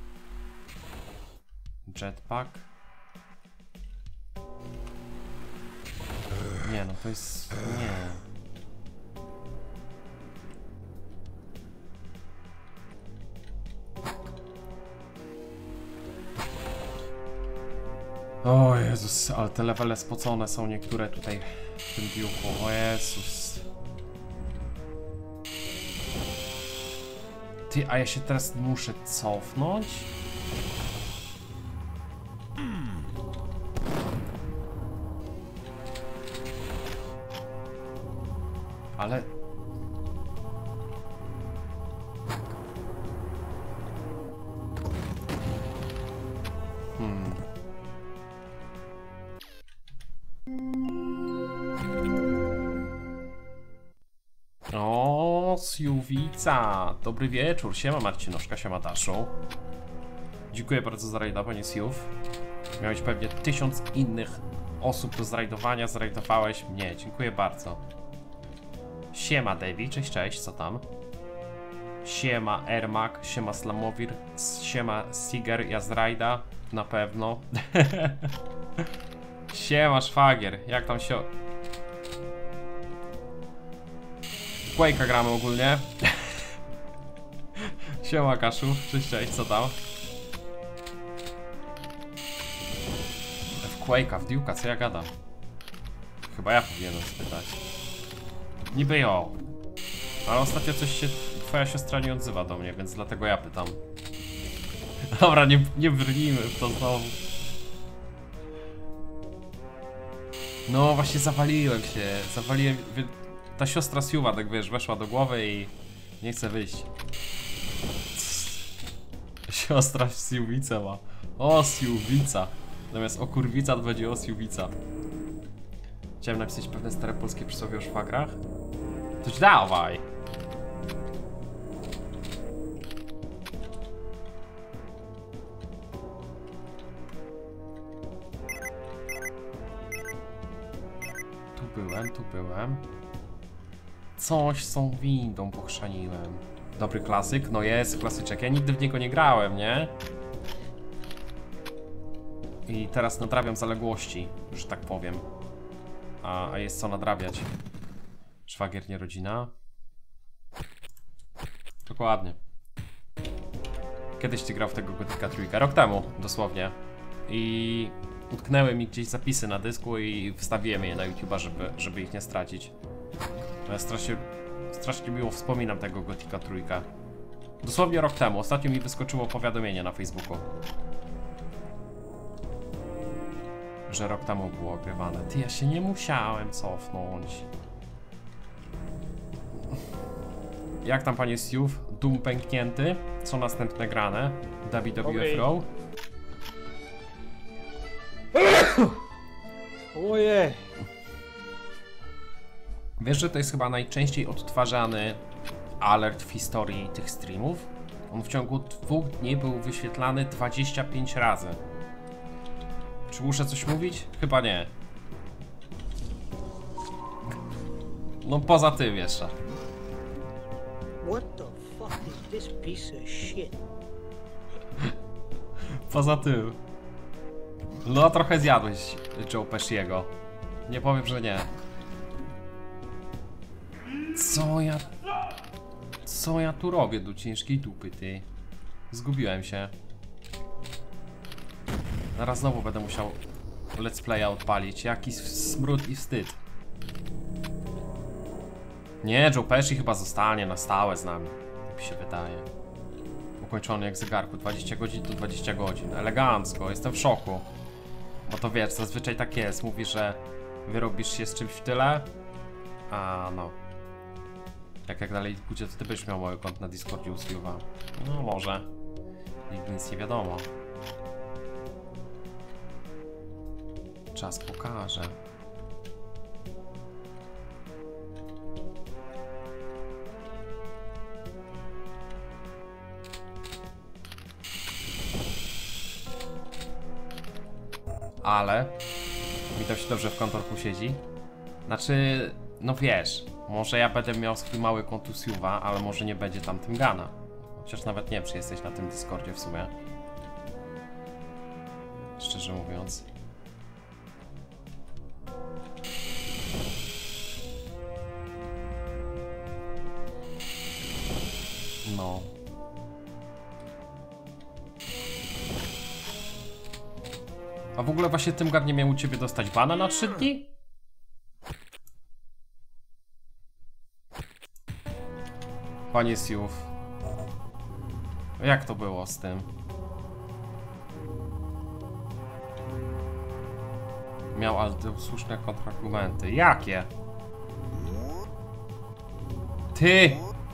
Jetpack. Nie, no to jest... nie. O Jezus, ale te levele spocone są niektóre tutaj w tym biuchu. O Jezus. Ty, a ja się teraz muszę cofnąć? Ale... Hmm... O, Siuwica! Dobry wieczór, siema Marcinoszka, siema Daszu. Dziękuję bardzo za rajda, panie Siów. Miałeś pewnie tysiąc innych osób do zrajdowania, zrajdowałeś mnie, dziękuję bardzo. Siema Devi, cześć, cześć, co tam? Siema Ermak, siema Slamowir, siema Siger, ja z rajda, na pewno. Siema Szwagier, jak tam się... Quake'a gramy ogólnie. Siema Kaszu, cześć, cześć, co tam? Quake'a, w Duke'a, co ja gadam? Chyba ja powinienem spytać. Niby ją. Ale ostatnio coś się... Twoja siostra nie odzywa do mnie, więc dlatego ja pytam. Dobra, nie, nie brnijmy w to znowu. No właśnie zawaliłem się, zawaliłem... Ta siostra Siuwa, tak wiesz, weszła do głowy i... Nie chce wyjść. Siostra Siuwica ma. O, Siuwica. Zamiast o kurwica to będzie o Siuwica. Chciałem napisać pewne stare polskie przysłowie o szwagrach. To ci dawaj! Tu byłem, tu byłem. Coś z tą windą pochrzaniłem. Dobry klasyk? No jest klasyczek. Ja nigdy w niego nie grałem, nie? I teraz nadrabiam zaległości, że tak powiem. A, a jest co nadrabiać. Szwagier, nie rodzina. Dokładnie. Kiedyś ty grał w tego Gothica trójkę, rok temu dosłownie. I utknęły mi gdzieś zapisy na dysku i wstawiłem je na YouTube'a, żeby, żeby ich nie stracić. Ja strasznie, strasznie miło wspominam tego Gothica trójkę. Dosłownie rok temu, ostatnio mi wyskoczyło powiadomienie na Facebooku, że rok temu było ogrywane. Ty, ja się nie musiałem cofnąć. Jak tam, panie Siów? Doom pęknięty? Co następne grane? W W F Row? Ojej! Wiesz, że to jest chyba najczęściej odtwarzany alert w historii tych streamów? On w ciągu dwóch dni był wyświetlany dwadzieścia pięć razy. Czy muszę coś mówić? Chyba nie. No poza tym jeszcze. What the fuck is this piece of shit? Poza tym. No trochę zjadłeś Joe Pesciego. Nie powiem, że nie. Co ja... Co ja tu robię do ciężkiej dupy, ty? Zgubiłem się. Zaraz znowu będę musiał let's playa odpalić. Jaki smród i wstyd. Nie, Joe Pesci chyba zostanie na stałe z nami. Tak mi się wydaje. Ukończony jak zegarku. dwadzieścia godzin to dwadzieścia godzin. Elegancko, jestem w szoku. Bo to wiesz, zazwyczaj tak jest. Mówi, że wyrobisz się z czymś w tyle. A no. Jak jak dalej pójdzie, to ty byś miał mój kont na Discordzie u Silva. No może. Nigdy nic nie wiadomo. Czas pokaże. Ale mi to się dobrze w kontorku siedzi. Znaczy, no wiesz, może ja będę miał swój mały kont u Silva, ale może nie będzie tam tym Gana. Chociaż nawet nie wiem, czy jesteś na tym Discordzie w sumie. Szczerze mówiąc. No. A w ogóle właśnie tym gadnie miał u ciebie dostać bana na trzy dni? Panie Siów. Jak to było z tym? Miał ale słuszne kontrargumenty. Jakie? Ty!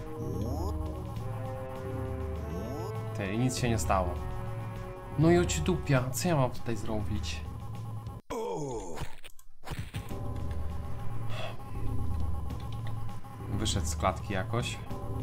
Ty, nic się nie stało. No i oci dupia, co ja mam tutaj zrobić? Wyszedł z klatki jakoś.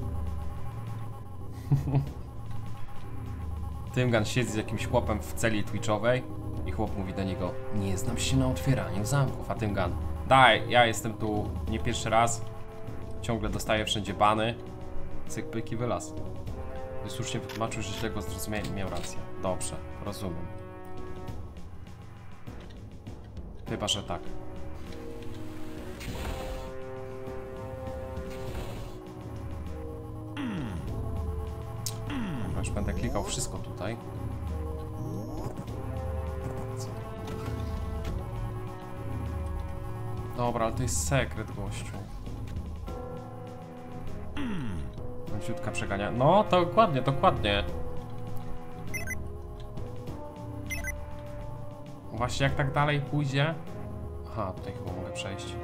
Tymgan siedzi z jakimś chłopem w celi twitchowej i chłop mówi do niego: nie znam się na otwieraniu zamków, a Tymgan: daj, ja jestem tu nie pierwszy raz, ciągle dostaję wszędzie bany. Cyk, pyk i wylaz. I słusznie wytłumaczył, że źle go zrozumiałem i miał rację. Dobrze, rozumiem. Chyba, że tak. Dobra, już będę klikał wszystko tutaj. Co? Dobra, ale to jest sekret, gościu. Ciutka przegania. No, to dokładnie, dokładnie. Właśnie jak tak dalej pójdzie... Aha, tutaj chyba mogę przejść.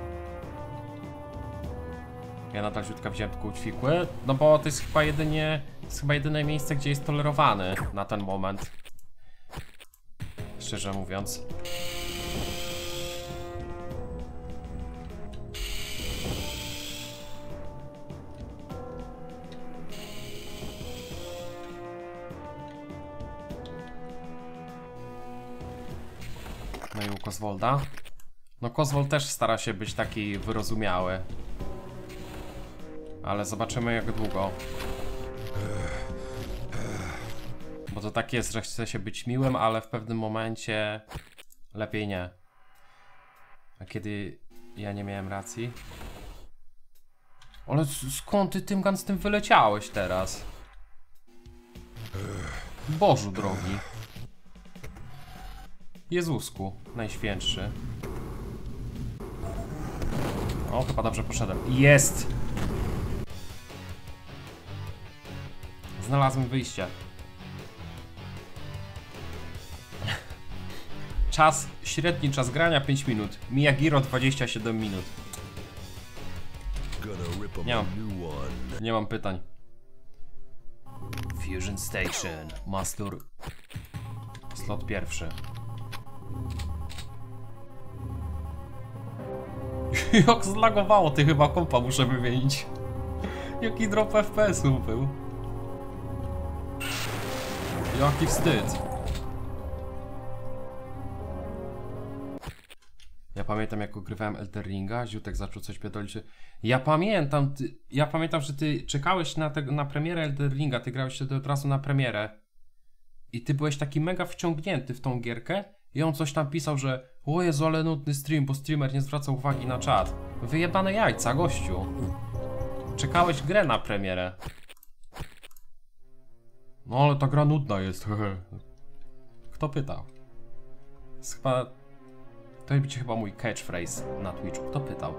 Ja nadal ciutka wziąłem tylko ućwikły, no bo to jest chyba jedynie... To jest chyba jedyne miejsce, gdzie jest tolerowany na ten moment. Szczerze mówiąc. No i u Kozwolda. No Kozwold też stara się być taki wyrozumiały. Ale zobaczymy jak długo. Bo to tak jest, że chce się być miłym, ale w pewnym momencie lepiej nie. A kiedy ja nie miałem racji? Ale skąd ty Tymgan z tym wyleciałeś teraz? Bożu drogi. Jezusku, najświętszy. O, chyba dobrze poszedłem. Jest! Znalazłem wyjście. Czas, średni czas grania pięć minut. Miyagiro dwadzieścia siedem minut. Nie mam, nie mam pytań. Fusion Station. Master. Slot pierwszy. Jak zlagowało, ty chyba kompa muszę wymienić. Jaki drop F P S-ów był. Jaki wstyd. Ja pamiętam jak ogrywałem Elden Ringa, Ziutek zaczął coś pierdolić. Ja pamiętam, ty, ja pamiętam, że ty czekałeś na, te, na premierę Elden Ringa, ty grałeś wtedy od razu na premierę. I ty byłeś taki mega wciągnięty w tą gierkę i on coś tam pisał, że o Jezu, ale nudny stream, bo streamer nie zwraca uwagi na czat. Wyjebane jajca, gościu. Czekałeś grę na premierę. No ale ta gra nudna jest. Kto pytał? Jest chyba... To będzie chyba mój catchphrase na Twitchu. Kto pytał?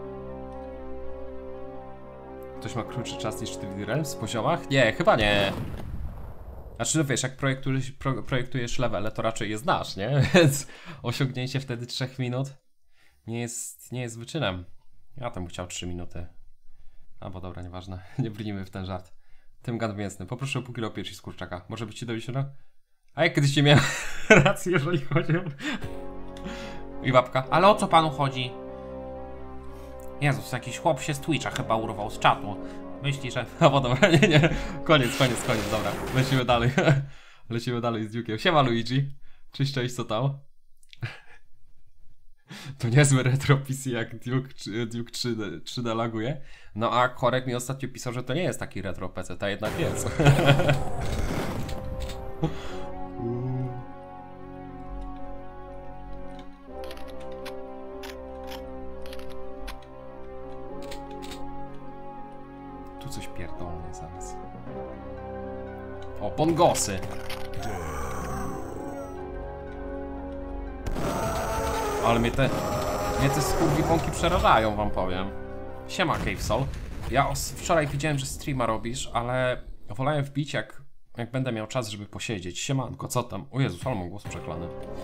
Ktoś ma krótszy czas niż cztery D Realms w poziomach? Nie, chyba nie. Znaczy no wiesz, jak projektujesz, pro, projektujesz levele, to raczej je znasz, nie? Więc osiągnięcie wtedy trzech minut nie jest, nie jest wyczynem. Ja tam chciał trzy minuty. A bo dobra, nieważne. Nie brnijmy w ten żart. Tymgan mięsny. Poproszę o pół kilo piersi z kurczaka. Może być ci doliczone? A jak kiedyś nie miałem racji, jeżeli chodzi o... I babka. Ale o co panu chodzi? Jezus, jakiś chłop się z Twitcha chyba urwał z czatu. Myśli, że... No bo dobra, nie, nie. Koniec, koniec, koniec, dobra. Lecimy dalej. Lecimy dalej z Duke'iem. Siema Luigi. Cześć, cześć, co tam? To niezły retro P C jak Duke, Duke trzy D laguje. No a Korek mi ostatnio pisał, że to nie jest taki retro P C, to jednak jest. Tu coś pierdolnie zaraz. O, pongosy. Ale mnie te... Mnie te skurwiponki przerażają, wam powiem. Siema Cave Soul. Ja wczoraj widziałem, że streama robisz, ale wolałem wbić jak, jak będę miał czas, żeby posiedzieć. Siemanko, co tam? O Jezus, ale mam głos przeklany.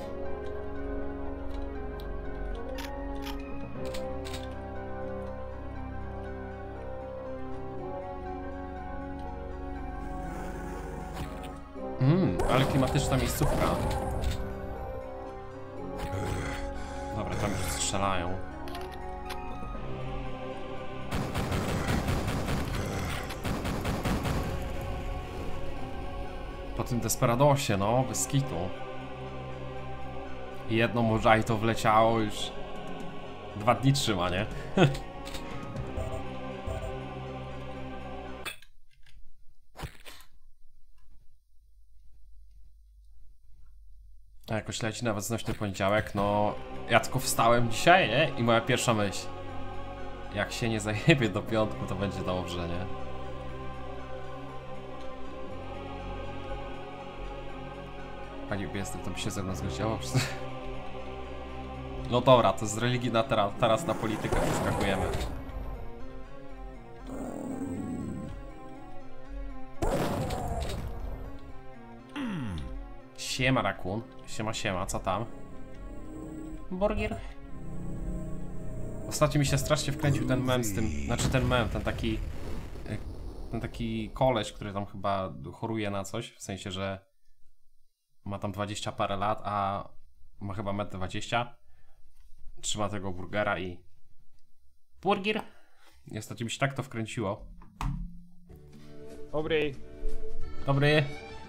Mmm, ale klimatyczna miejscówka. Dobra, tam już strzelają. Po tym Desperadosie, no, bez kitu. I jedno Mojito wleciało już... Dwa dni trzyma, nie? A jakoś leci nawet znośny poniedziałek, no... Ja tylko wstałem dzisiaj, nie? I moja pierwsza myśl. Jak się nie zajebie do piątku, to będzie dobrze, nie? Pani jestem, to by się ze mną zgodziło. No dobra, to z religii na teraz, teraz na politykę przeskakujemy. Siema Rakun. Siema, siema, co tam? Burger. Ostatnio mi się strasznie wkręcił ten mem z tym, znaczy ten mem, ten taki ten taki koleś, który tam chyba choruje na coś, w sensie, że ma tam dwadzieścia parę lat, a ma chyba metr dwadzieścia. Trzyma tego burgera i burger. I ostatnio mi się tak to wkręciło. Dobry. Dobry.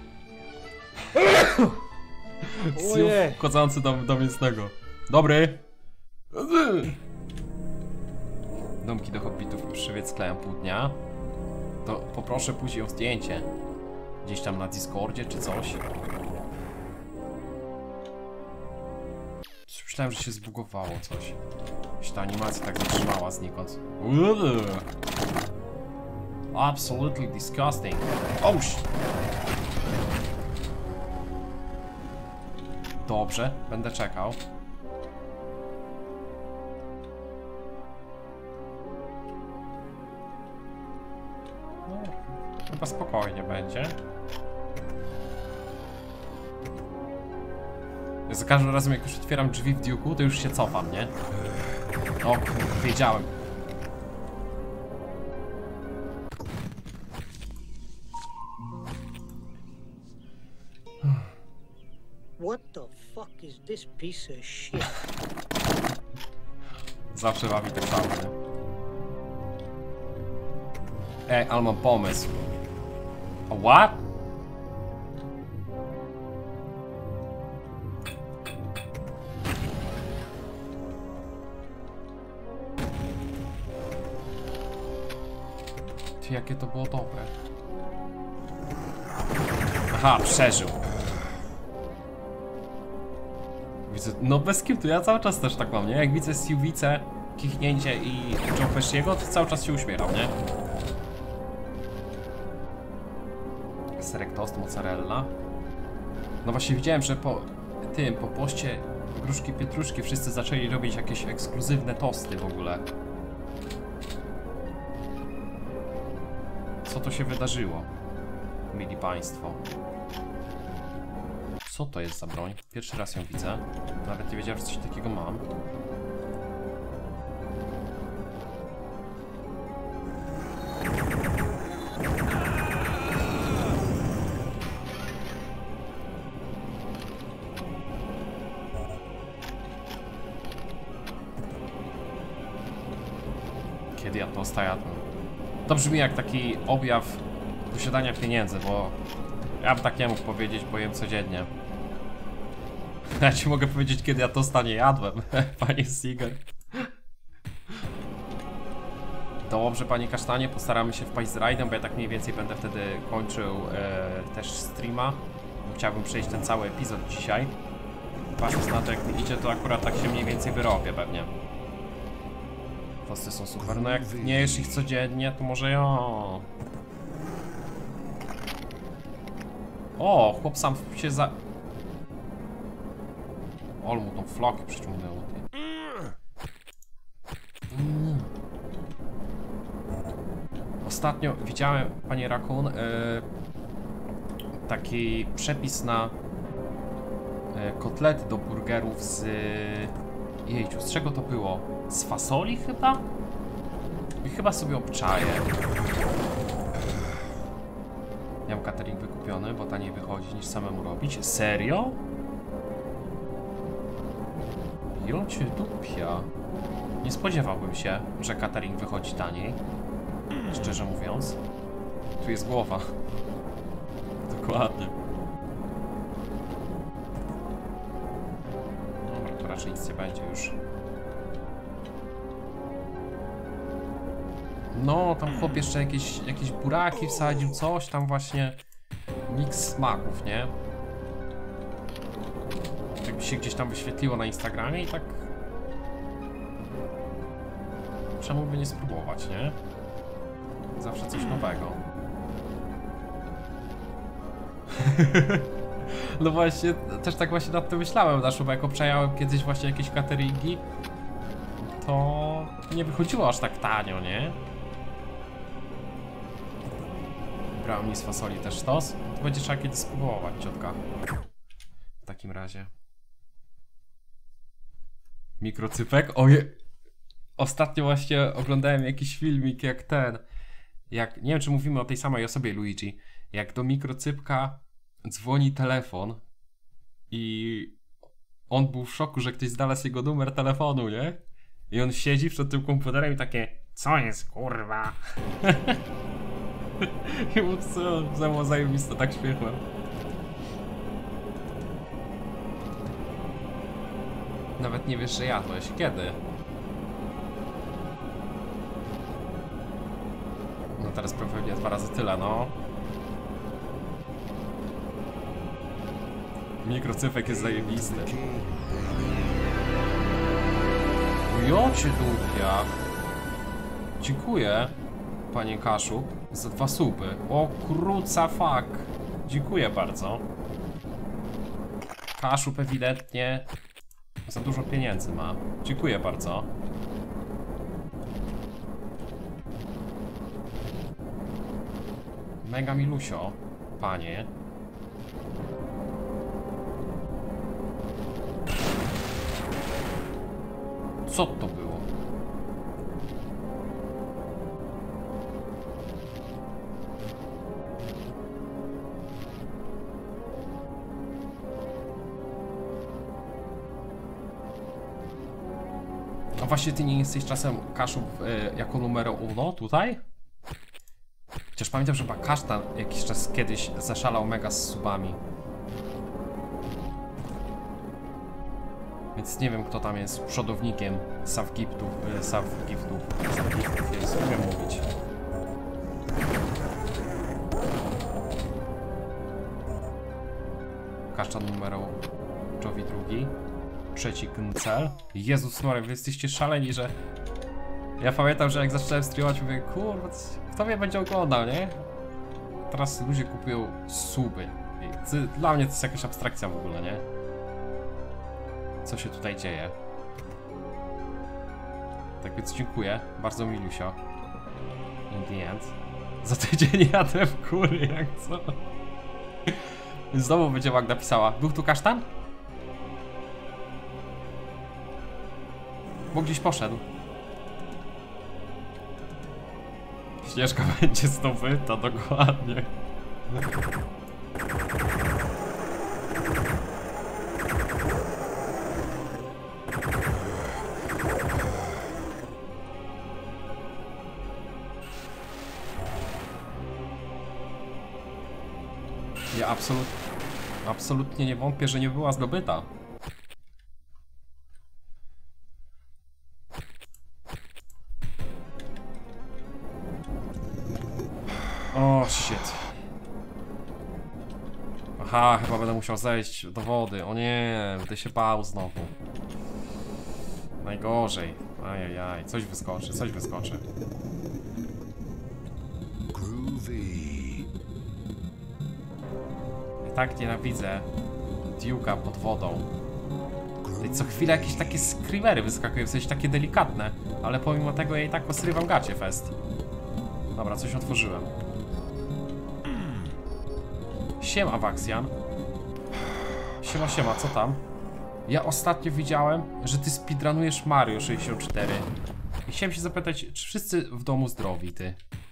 Ojej. Wchodzący do, do mięsnego. Dobry. Domki do hobbitów przywiec sklejem pół dnia. To poproszę później o zdjęcie. Gdzieś tam na Discordzie czy coś. Myślałem, że się zbugowało coś. Że ta animacja tak zatrzymała znikąd. Absolutely disgusting. Oh shit. Dobrze, będę czekał. No, chyba spokojnie będzie. Ja za każdym razem jak już otwieram drzwi w Duke'u, to już się cofam, nie? O, wiedziałem. What the fuck is this piece of shit? Zawsze bawi tak samo, nie? Ej, ale mam pomysł. A what? Ty, jakie to było dobre. Aha, przeżył. Widzę, no bez kitu, ja cały czas też tak mam, nie? Jak widzę Siuwicę, kichnięcie i Joe Pesciego, to cały czas się uśmiecham, nie? Serek tost, mozzarella. No właśnie widziałem, że po tym, po poście Gruszki Pietruszki wszyscy zaczęli robić jakieś ekskluzywne tosty w ogóle. Co to się wydarzyło, mili państwo? Co to jest za broń? Pierwszy raz ją widzę. Nawet nie wiedziałem, że coś takiego mam. Kiedy ja to jadłem? To brzmi jak taki objaw posiadania pieniędzy, bo ja bym tak nie mógł powiedzieć, bo jem codziennie. Ja ci mogę powiedzieć, kiedy ja to stanie jadłem, panie Seeger. Dobrze, panie Kasztanie, postaramy się wpaść z rajdem, bo ja tak mniej więcej będę wtedy kończył e, też streama. Chciałbym przejść ten cały epizod dzisiaj. Patrząc na to, jak mi idzie, to akurat tak się mniej więcej wyrobię pewnie. Tosty są super, no jak nie jesz ich codziennie, to może ja... O, chłop sam się za... Ol mu tą flokę przyciągnęło. Mm. Ostatnio widziałem, panie Rakun, yy, taki przepis na yy, kotlety do burgerów z... Yy, jejciu, z czego to było? Z fasoli chyba? I chyba sobie obczaję. Ja mam catering wykupiony, bo taniej wychodzi niż samemu robić. Serio? Jo cię dupia. Nie spodziewałbym się, że catering wychodzi taniej. Szczerze mówiąc. Tu jest głowa. Dokładnie. Dobra, to raczej nic nie będzie już. No, tam chłop jeszcze jakieś, jakieś buraki wsadził, coś tam właśnie. Miks smaków, nie? Tak mi się gdzieś tam wyświetliło na Instagramie i tak... Czemu by nie spróbować, nie? Zawsze coś nowego. No właśnie, też tak właśnie nad tym myślałem, Daszu, bo jak obczajałem kiedyś właśnie jakieś cateringi, to nie wychodziło aż tak tanio, nie? Brownie z fasoli też sztos. To będzie trzeba kiedyś spróbować, ciotka. W takim razie. Mikrocypek? Oje... Ostatnio właśnie oglądałem jakiś filmik jak ten. Jak, nie wiem czy mówimy o tej samej osobie, Luigi. Jak do mikrocypka dzwoni telefon i on był w szoku, że ktoś znalazł jego numer telefonu, nie? I on siedzi przed tym komputerem i takie: co jest, kurwa? I mu co, było zajebiste, tak śmiechłem. Nawet nie wiesz, że jadłeś. Kiedy? No teraz pewnie dwa razy tyle, no. Mikrocyfek jest zajebisty. Jocie dupiak. Dziękuję, panie Kaszu, za dwa supy. O kruca fuck. Dziękuję bardzo. Kaszub ewidentnie za dużo pieniędzy ma. Dziękuję bardzo. Mega milusio, panie. Co to było? A właśnie ty nie jesteś czasem Kaszub y, jako numero uno tutaj? Chociaż pamiętam, że chyba Kasztan jakiś czas kiedyś zaszalał mega z subami. Więc nie wiem, kto tam jest przodownikiem Savgiftów, y, Savgiftów, Savgiftów jest, umiem mówić. Kasztan numerą Jovi drugi. Trzeci Kncel. Jezus Maria, wy jesteście szaleni, że... Ja pamiętam, że jak zacząłem streamować, mówię, kurde, kto mnie będzie oglądał, nie? Teraz ludzie kupują suby. I dla mnie to jest jakaś abstrakcja w ogóle, nie? Co się tutaj dzieje? Tak więc dziękuję, bardzo milusio. In the end. Za tydzień jadę w kury, jak co? Znowu będzie Magda pisała. Był tu kasztan? Bo gdzieś poszedł. Śnieżka będzie zdobyta, dokładnie. Ja absolut, absolutnie nie wątpię, że nie była zdobyta. O, oh, shit. Aha, chyba będę musiał zejść do wody. O nie, będę się bał znowu. Najgorzej. Ajajaj, coś wyskoczy, coś wyskoczy. Ja tak nienawidzę Duke'a pod wodą. I co chwilę jakieś takie screamery wyskakują, w sensie takie delikatne. Ale pomimo tego ja i tak osrywam gacie fest. Dobra, coś otworzyłem. Siema, Waxian. Siema, siema, co tam? Ja ostatnio widziałem, że ty speedrunujesz Mario sześćdziesiąt cztery. I chciałem się zapytać, czy wszyscy w domu zdrowi, ty?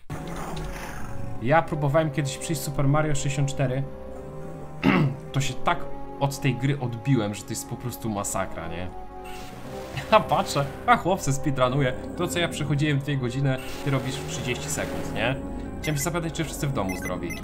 Ja próbowałem kiedyś przyjść Super Mario sześćdziesiąt cztery. To się tak od tej gry odbiłem, że to jest po prostu masakra, nie? Ja patrzę, a chłopcy speedrunuje. To co ja przychodziłem dwie godziny, ty robisz w trzydzieści sekund, nie? Chciałem się zapytać, czy wszyscy w domu zdrowi.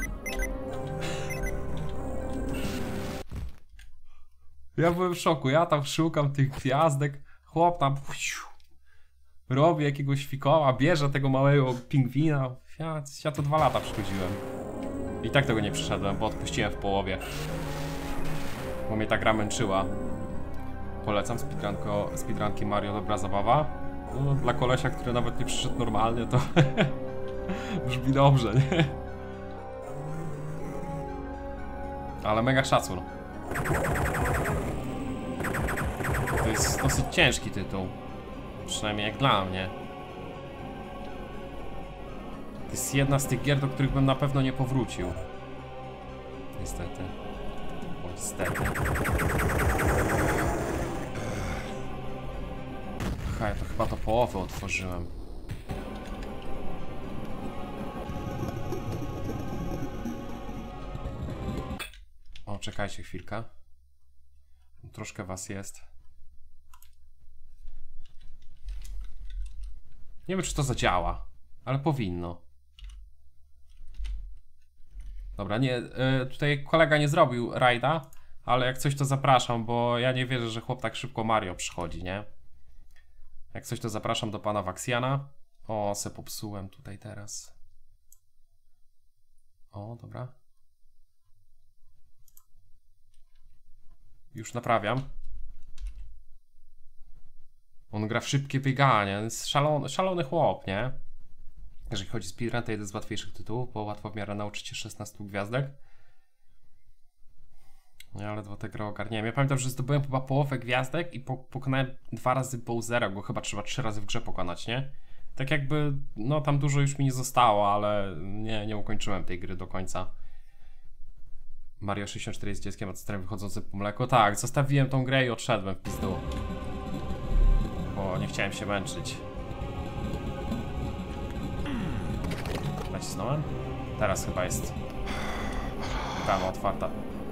Ja byłem w szoku, ja tam szukam tych gwiazdek. Chłop tam robi jakiegoś fikoła, bierze tego małego pingwina. Ja, ja to dwa lata przychodziłem. I tak tego nie przeszedłem, bo odpuściłem w połowie. Bo mnie ta gra męczyła. Polecam speedrunko, speedrunki Mario, dobra zabawa. No, dla kolesia, który nawet nie przyszedł normalnie, to brzmi dobrze, nie? Ale mega szacun. To jest dosyć ciężki tytuł. Przynajmniej jak dla mnie. To jest jedna z tych gier, do których bym na pewno nie powrócił. Niestety. O, niestety. Hej, to chyba do połowy otworzyłem. O, czekajcie chwilkę. Troszkę was jest. Nie wiem, czy to zadziała, ale powinno. Dobra, nie, y, tutaj kolega nie zrobił rajda, ale jak coś to zapraszam, bo ja nie wierzę, że chłop tak szybko Mario przychodzi, nie? Jak coś to zapraszam do pana Waxiana. O, se popsułem tutaj teraz. O, dobra. Już naprawiam. On gra w szybkie bieganie, on jest szalony, szalony chłop, nie? Jeżeli chodzi o speedrun, to jeden z łatwiejszych tytułów, bo łatwo w miarę nauczyć się szesnastu gwiazdek. Ja ledwo tę grę ogarniałem. Ja pamiętam, że zdobyłem chyba połowę gwiazdek i po, pokonałem dwa razy Bowsera, go chyba trzeba trzy razy w grze pokonać, nie? Tak jakby, no tam dużo już mi nie zostało, ale nie, nie ukończyłem tej gry do końca. Mario sześćdziesiąt cztery jest dzieckiem, a starym wychodzącym po mleku. Tak, zostawiłem tą grę i odszedłem w pizdu. Bo nie chciałem się męczyć. Nacisnąłem? Teraz chyba jest brama otwarta.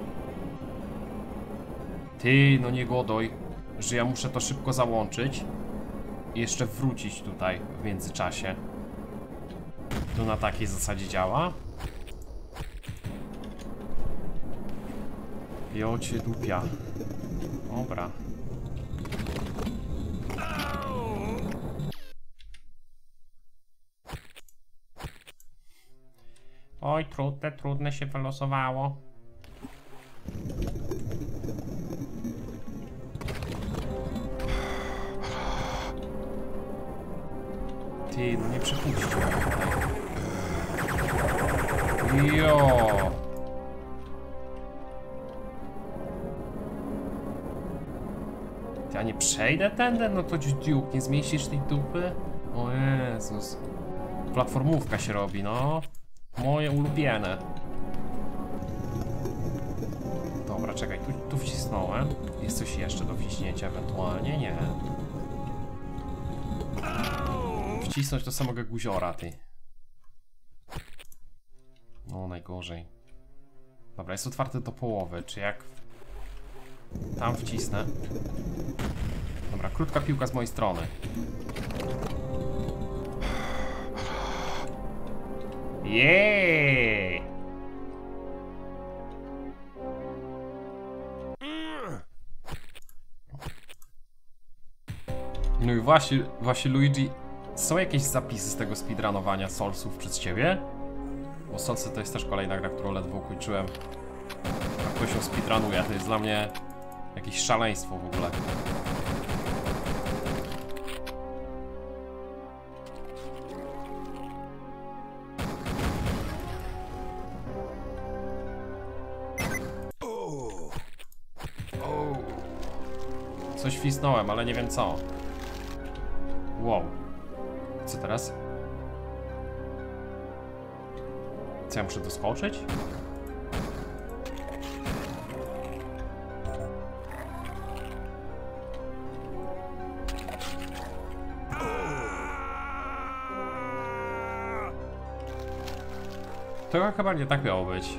Ty, no nie godoj, że ja muszę to szybko załączyć i jeszcze wrócić tutaj w międzyczasie. To na takiej zasadzie działa? Jocie dupia. Dobra. Oj, trudne, trudne się wylosowało. Ty, no nie przepuścił tutaj. Jo. Ja nie przejdę tędy? No to dziuk, nie zmieścisz tej dupy? O Jezus. Platformówka się robi, no. Moje ulubione. Dobra, czekaj, tu, tu wcisnąłem. Jest coś jeszcze do wciśnięcia ewentualnie? Nie. Wcisnąć to samego guziora, ty. No, najgorzej. Dobra, jest otwarty do połowy, czy jak... Tam wcisnę. Dobra, krótka piłka z mojej strony. Jeee! No i właśnie, właśnie Luigi, są jakieś zapisy z tego speedrunowania Soulsów przez ciebie? Bo Soulsy to jest też kolejna gra, którą ledwo ukończyłem. A ktoś ją speedrunuje, to jest dla mnie jakieś szaleństwo w ogóle. Coś wcisnąłem, ale nie wiem co. Wow. Co teraz? Co, ja muszę doskoczyć? To chyba nie tak miało być.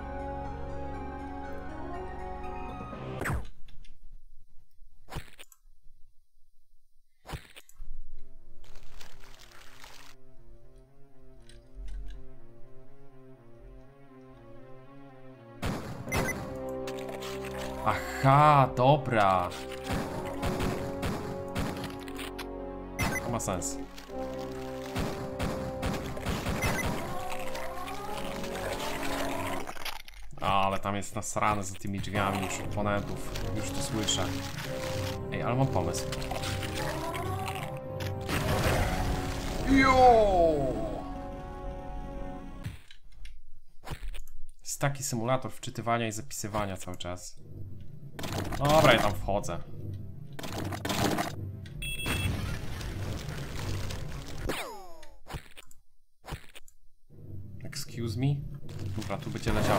Aha, dobra. To ma sens. Ale tam jest nasrane za tymi drzwiami już oponentów. Już to słyszę. Ej, ale mam pomysł. Jo! Jest taki symulator wczytywania i zapisywania cały czas. Dobra, ja tam wchodzę. Excuse me? Dobra, tu będzie leciało.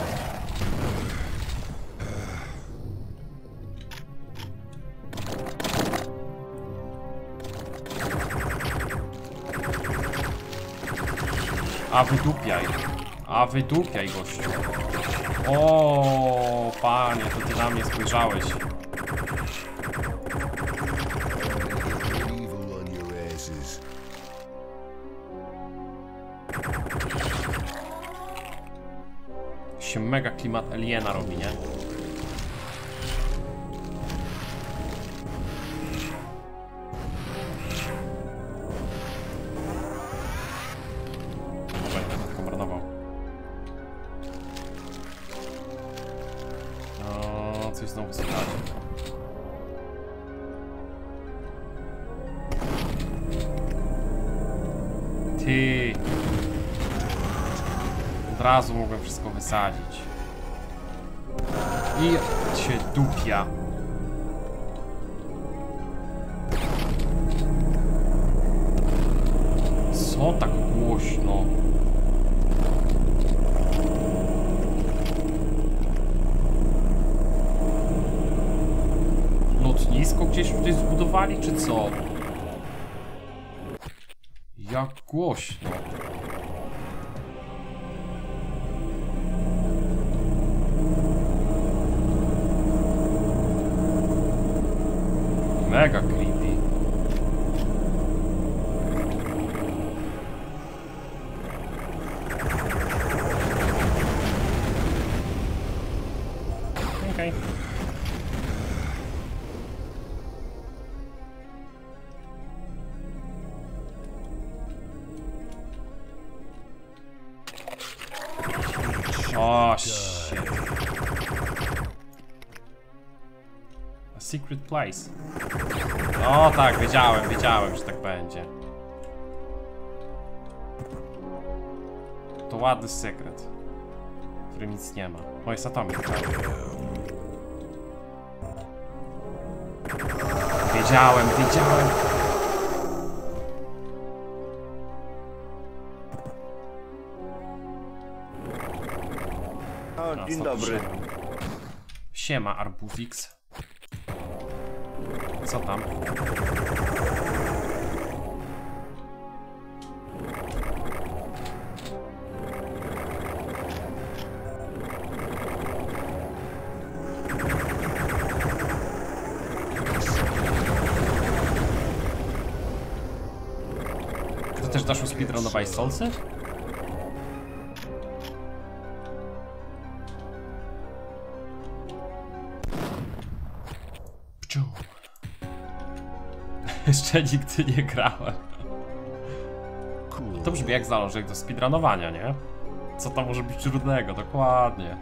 A wydupiaj. A wydupiaj, gościu. O, panie, to ty na mnie spojrzałeś. Evil on your asses. Się mega klimat aliena robi, nie? Może nie będę tylko marnował. No, coś znowu słychać. Ty. Od razu mogłem wszystko wysadzić. I się dupia. Co tak głośno? Lotnisko gdzieś tutaj zbudowali, czy co? Jak głośno. Mega creepy. Okej. Okay. O, shit. A secret place. O tak, wiedziałem, wiedziałem, że tak będzie. To ładny sekret, w którym nic nie ma. O, jest atomik. Wiedziałem, wiedziałem. O, dzień dobry. Siema, Arbuzix. Co tam? Ty też dasz speedrunować Soulsy? Pciu. Jeszcze nigdy nie grałem. To brzmi jak zalążek do speedrunowania, nie? Co tam może być trudnego, dokładnie.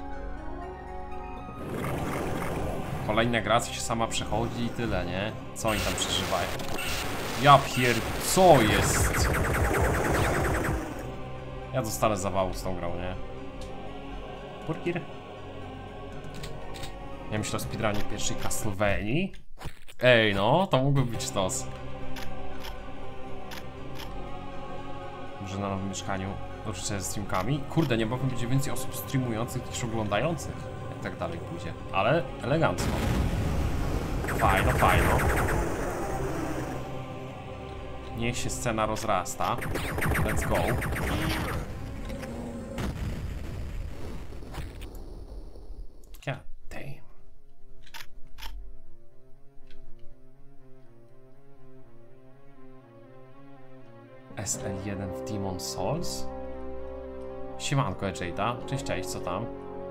Kolejna gra, co się sama przechodzi i tyle, nie? Co oni tam przeżywają? Ja pier... co jest? Ja dostanę zawału z tą grą, nie? Burkir? Ja myślę o speedrunie pierwszej Castlevanii. Ej, no, to mógłby być sztos. Może na nowym mieszkaniu oczywiście ze streamkami. Kurde, niebawem będzie więcej osób streamujących niż oglądających. Jak tak dalej pójdzie. Ale elegancko. Fajno, fajno. Niech się scena rozrasta. Let's go. God damn. S L jeden w Demon Souls? Siemanko, Jada. Cześć, cześć, co tam?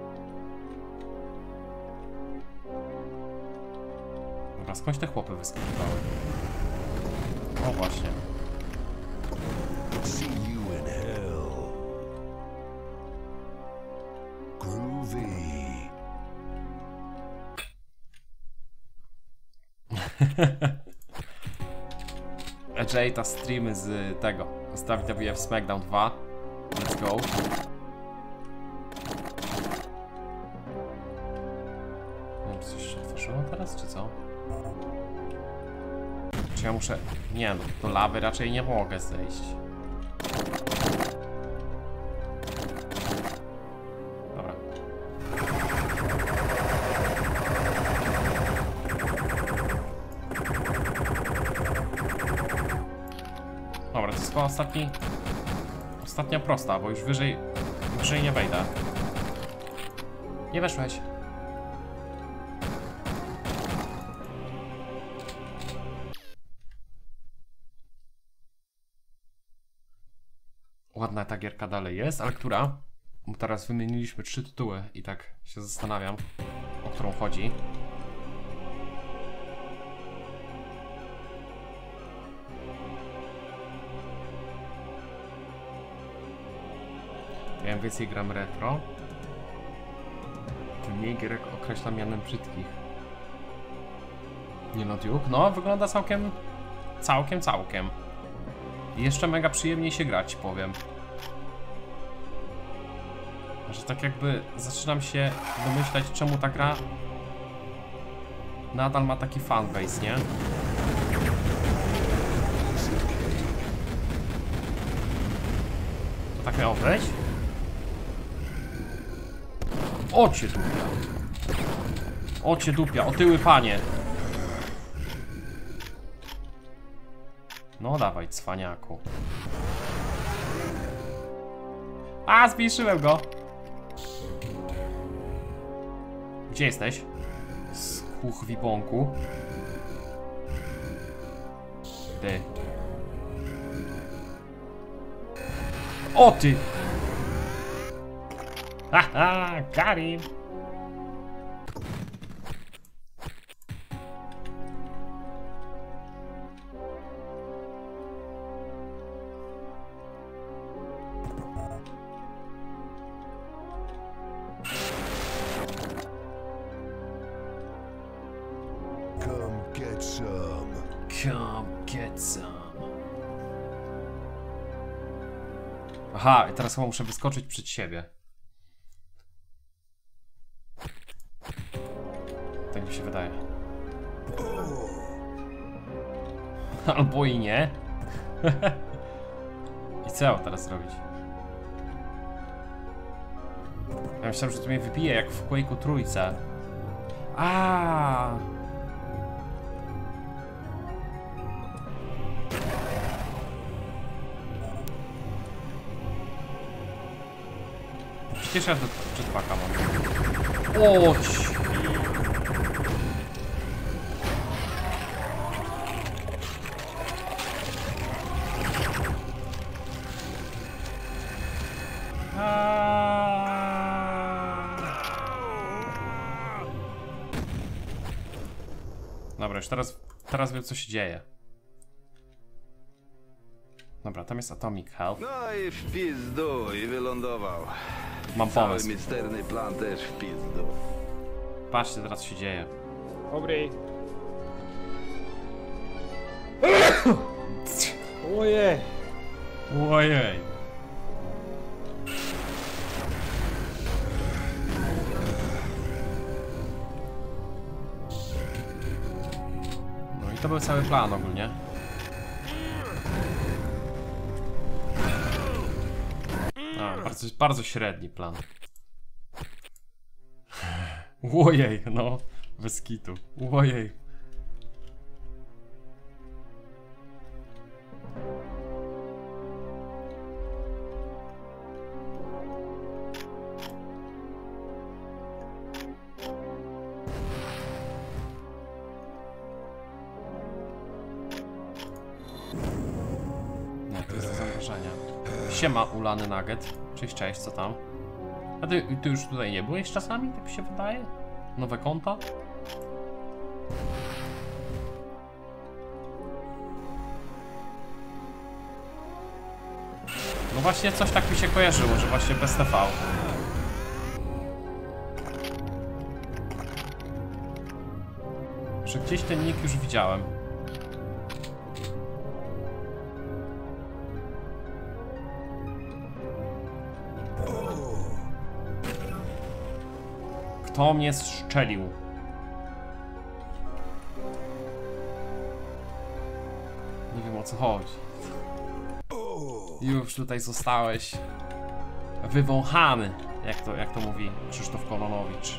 Dobra, skądś te chłopy wyskakiwały? O, właśnie. See you in hell. Groovy. Jada streamy z tego. Z W W F SmackDown dwa. Let's go. Nie wiem, czy coś się otworzyło teraz? teraz, czy co? Czy ja muszę... Nie, no do lawy raczej nie mogę zejść. Dobra. Dobra, to jest chyba ostatni... Ostatnia prosta, bo już wyżej... Wyżej nie wejdę. Nie weszłeś. Ładna ta gierka dalej jest, ale która? Bo teraz wymieniliśmy trzy tytuły i tak się zastanawiam, o którą chodzi. Ja więcej gram retro, tym mniej gierek określam mianem brzydkich. Nie no, Duke, no wygląda całkiem, całkiem, całkiem. I jeszcze mega przyjemniej się grać, powiem. Że tak jakby zaczynam się domyślać, czemu ta gra nadal ma taki fanbase, nie? To tak miało być? O cię dupia. O cię dupia, otyły panie. No dawaj, cwaniaku. A, zmniejszyłem go. Gdzie jesteś? Skuchwibąku. Ty. O ty! Haha, Karim! Come get some. Come get some. Aha, i teraz chyba muszę wyskoczyć przed siebie. Tak mi się wydaje. Albo i nie. I co ja mam teraz zrobić? Ja myślałem, że to mnie wybije jak w Quake'u trójce. A. Przecież ja do jetpacka mam. O, dobra, już teraz, teraz wiem, co się dzieje. Dobra, tam jest Atomic Health. No i w pizdu, i wylądował. Mam Cały pomysł. misterny plan też w pizdu. Patrzcie, teraz się dzieje. Dobry. Ojej. Ojej. No i to był cały plan ogólnie. A, bardzo, bardzo średni plan. Ojej, no, bez kitu. Ojej. Nie, to jest do zamrożenia. Siema, ulany nugget. Cześć, cześć, co tam? A ty, ty już tutaj nie byłeś czasami, tak mi się wydaje? Nowe konto? No właśnie coś tak mi się kojarzyło, że właśnie bez T V. Że gdzieś ten nick już widziałem. Kto mnie strzelił? o co chodzi. Już tutaj zostałeś wywąchany, jak to, jak to mówi Krzysztof Kononowicz.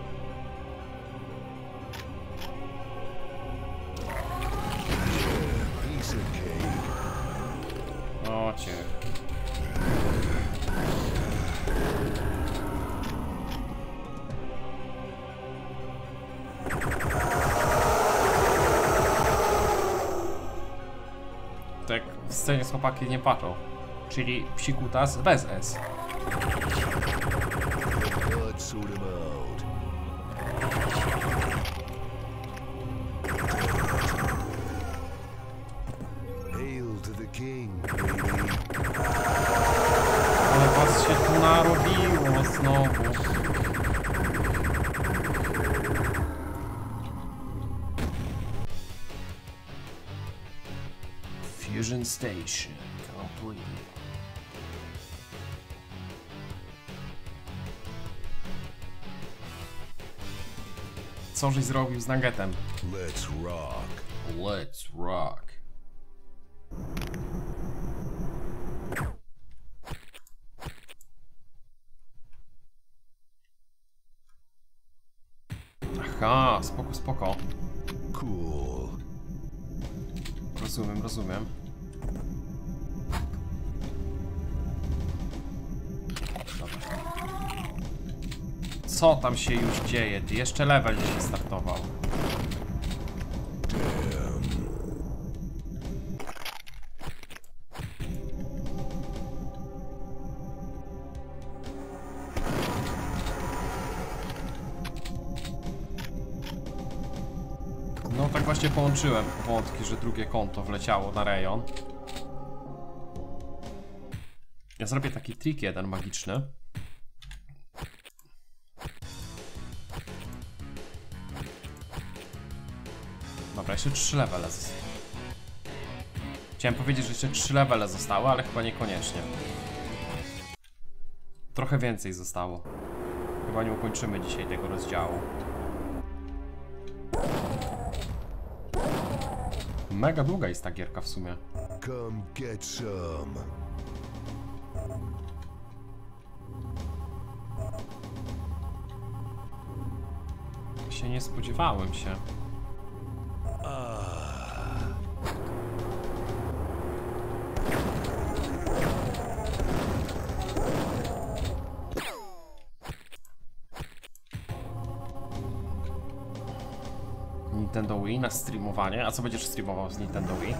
O cię. Tak w scenie z chłopaki nie patrzą. Czyli psikutas bez S. Ale was się tu narobiło znowu. Fusion Station complete. Co żeś zrobił z nuggetem? Let's rock. Let's rock. Aha, spoko, spoko. Cool. Rozumiem, rozumiem. Dobra. Co tam się już dzieje? Ty jeszcze level dzisiaj startował. No tak właśnie połączyłem wątki, że drugie konto wleciało na rejon. Ja zrobię taki trik jeden magiczny. Dobra, jeszcze trzy levele zostały. Chciałem powiedzieć, że jeszcze trzy levele zostały, ale chyba niekoniecznie. Trochę więcej zostało. Chyba nie ukończymy dzisiaj tego rozdziału. Mega długa jest ta gierka w sumie. Come get some. Się nie spodziewałem się. Nintendo Wii na streamowanie. A co będziesz streamował z Nintendo Wii?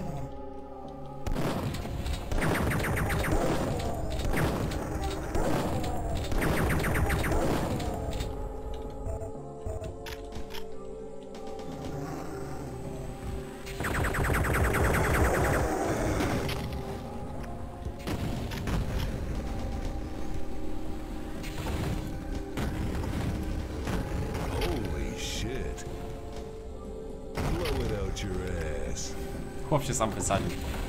Chłop się sam wysadził.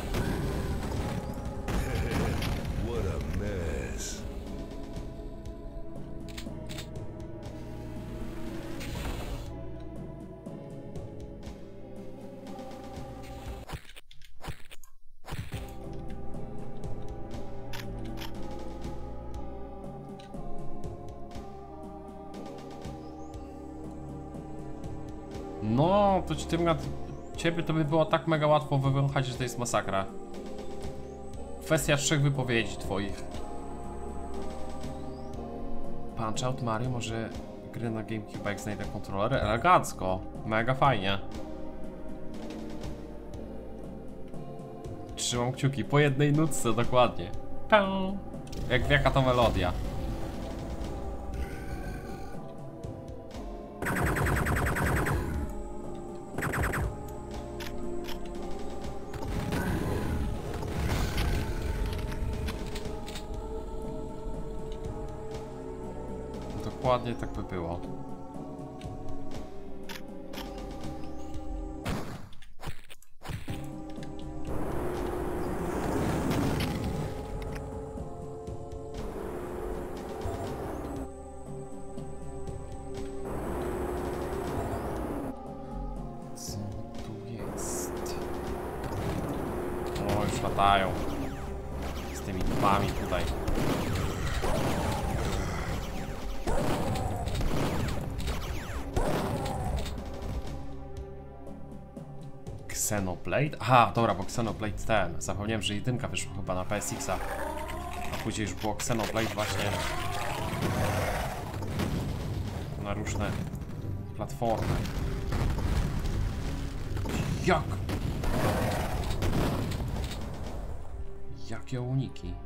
What a mess. No, to ci tym ciebie to by było tak mega łatwo wywąchać, że to jest masakra. Kwestia trzech wypowiedzi twoich. Punch Out Mario, może gry na GameCube, jak znajdę kontroler? Elegancko, mega fajnie. Trzymam kciuki po jednej nutce, dokładnie. Pę. Jak wieka to melodia. Dokładnie tak by było. Co tu jest? latają. Z tymi dupami tutaj. Xenoblade? Aha, dobra, bo Xenoblade ten. Zapomniałem, że jedynka wyszła chyba na P S X-a. A później już było Xenoblade właśnie na różne platformy. Jak? Jakie uniki?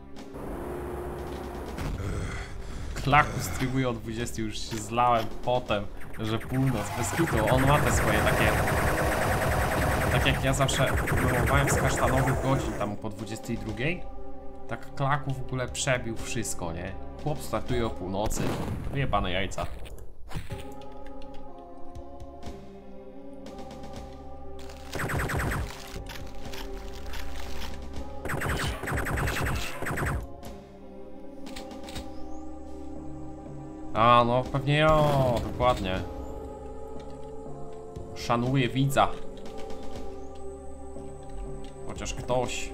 Klaku streamuje o dwudziestej, już się zlałem potem, że północ, bez kitu. On ma te swoje takie... Tak jak ja zawsze próbowałem z kasztanowych godzin tam po dwudziestej drugiej, tak Klaku w ogóle przebił wszystko, nie? Chłop startuje o północy. Wyjebane jajca. A, no pewnie ja, dokładnie. Szanuję widza. Chociaż ktoś.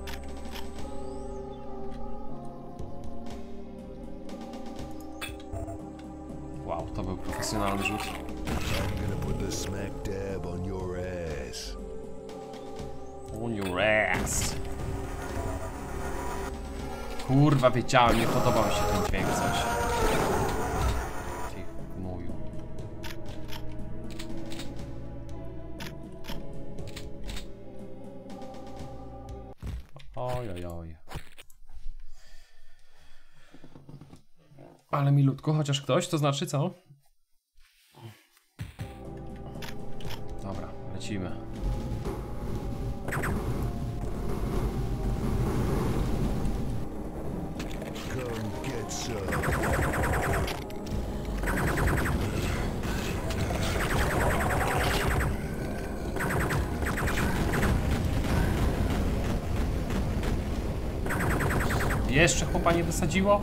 Wow, to był profesjonalny rzut. I'm gonna put the smack dab on your ass. On your ass. Kurwa, wiedziałem, nie podobał mi się ten dźwięk coś. Ty gnoju. Oj, oj, oj. Ale milutko, chociaż ktoś, to znaczy co? Dobra, lecimy. Come get some. Jeszcze chłopa nie dosadziło?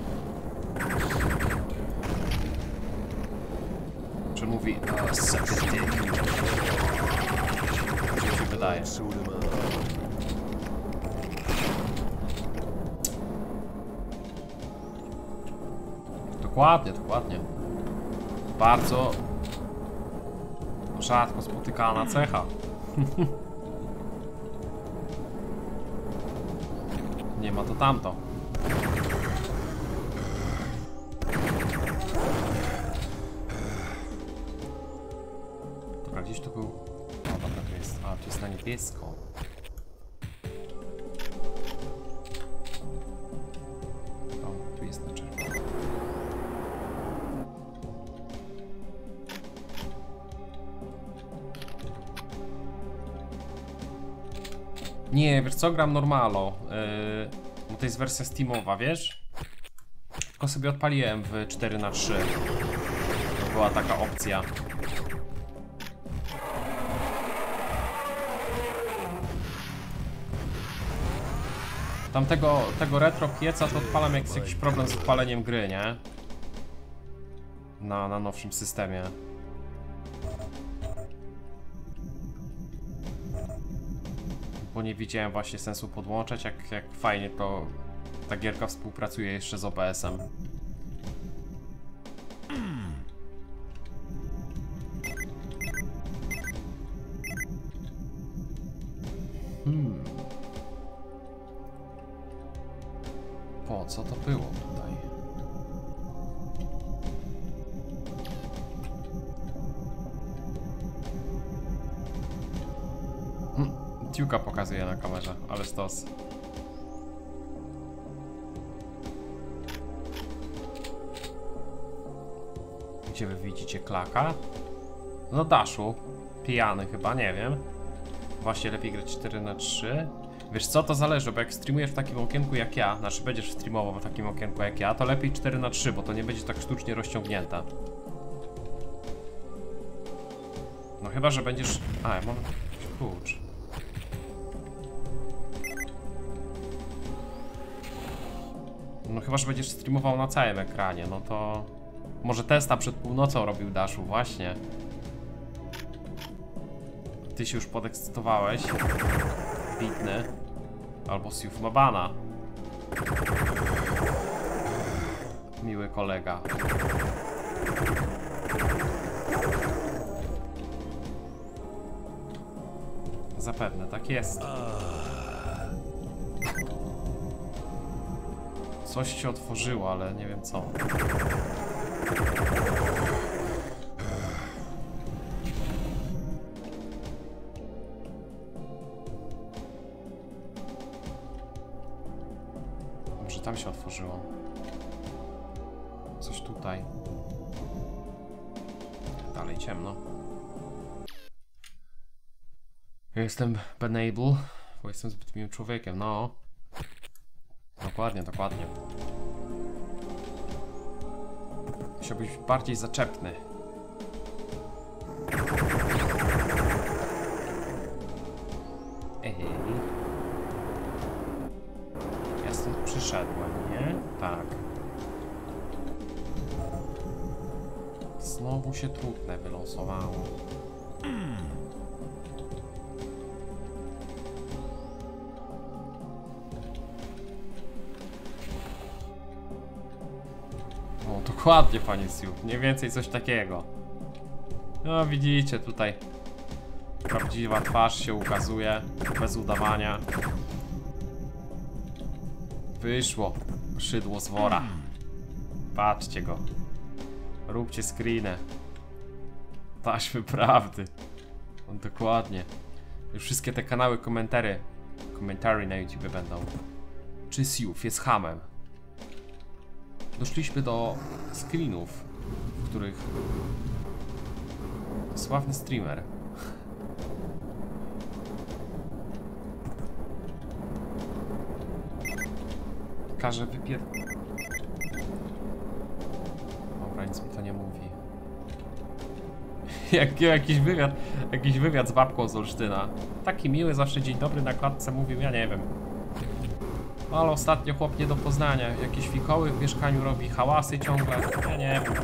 Czy mówi oh, suck a dick. Co się wydaje? Suit 'em up. Dokładnie, dokładnie. Bardzo rzadko spotykana cecha. Nie ma to tamto. Dobra, gdzieś tu był... O, dobra, to jest... A, to jest na niebiesko. O, tu jest na czerwono. Nie, wiesz co, gram normalo, yy, bo to jest wersja steamowa, wiesz? Tylko sobie odpaliłem w cztery na trzy. To była taka opcja. Tamtego tego retro pieca to odpalam jak jest jakiś problem z odpaleniem gry, nie? Na, na nowszym systemie. Bo nie widziałem właśnie sensu podłączać, jak, jak fajnie to ta gierka współpracuje jeszcze z O B S-em. Hmm. Po co to było tutaj? Duke'a pokazuje na kamerze, ale stos. Gdzie wy widzicie Klaka? No Dashu. Pijany chyba, nie wiem. Właśnie lepiej grać cztery na trzy. Wiesz co, to zależy, bo jak streamujesz w takim okienku jak ja, znaczy będziesz streamował w takim okienku jak ja, to lepiej cztery na trzy, bo to nie będzie tak sztucznie rozciągnięte. No chyba, że będziesz... A, ja mam jakiś klucz. No chyba, że będziesz streamował na całym ekranie, no to... Może testa przed północą robił Dashu, właśnie. Ty się już podekscytowałeś. Bitny. Albo Siuf ma bana. Miły kolega. Zapewne tak jest. Coś się otworzyło, ale nie wiem co. Może tam się otworzyło. Coś tutaj. Dalej ciemno. Ja jestem Benable, bo jestem zbyt miłym człowiekiem, no. Dokładnie, dokładnie. Musiałbyś być bardziej zaczepny. Ej. Ja stąd przyszedłem, nie? Tak. Znowu się trudne wylosowało. Dokładnie, panie Siuf, mniej więcej coś takiego. No widzicie, tutaj prawdziwa twarz się ukazuje, bez udawania. Wyszło szydło z wora. Patrzcie go. Róbcie screenę. Taśmy prawdy. No, dokładnie. Już wszystkie te kanały komentary Komentary na YouTube będą. Czy Siuf jest hamem? Doszliśmy do screenów, w których sławny streamer każe wypier... Dobra, nic mi to nie mówi. Jak, jakiś wywiad, jakiś wywiad z babką z Olsztyna. Taki miły, zawsze dzień dobry na klatce mówił, ja nie wiem. Ale ostatnio chłop nie do poznania. Jakieś fikoły w mieszkaniu robi, hałasy ciągle. Ja nie wiem.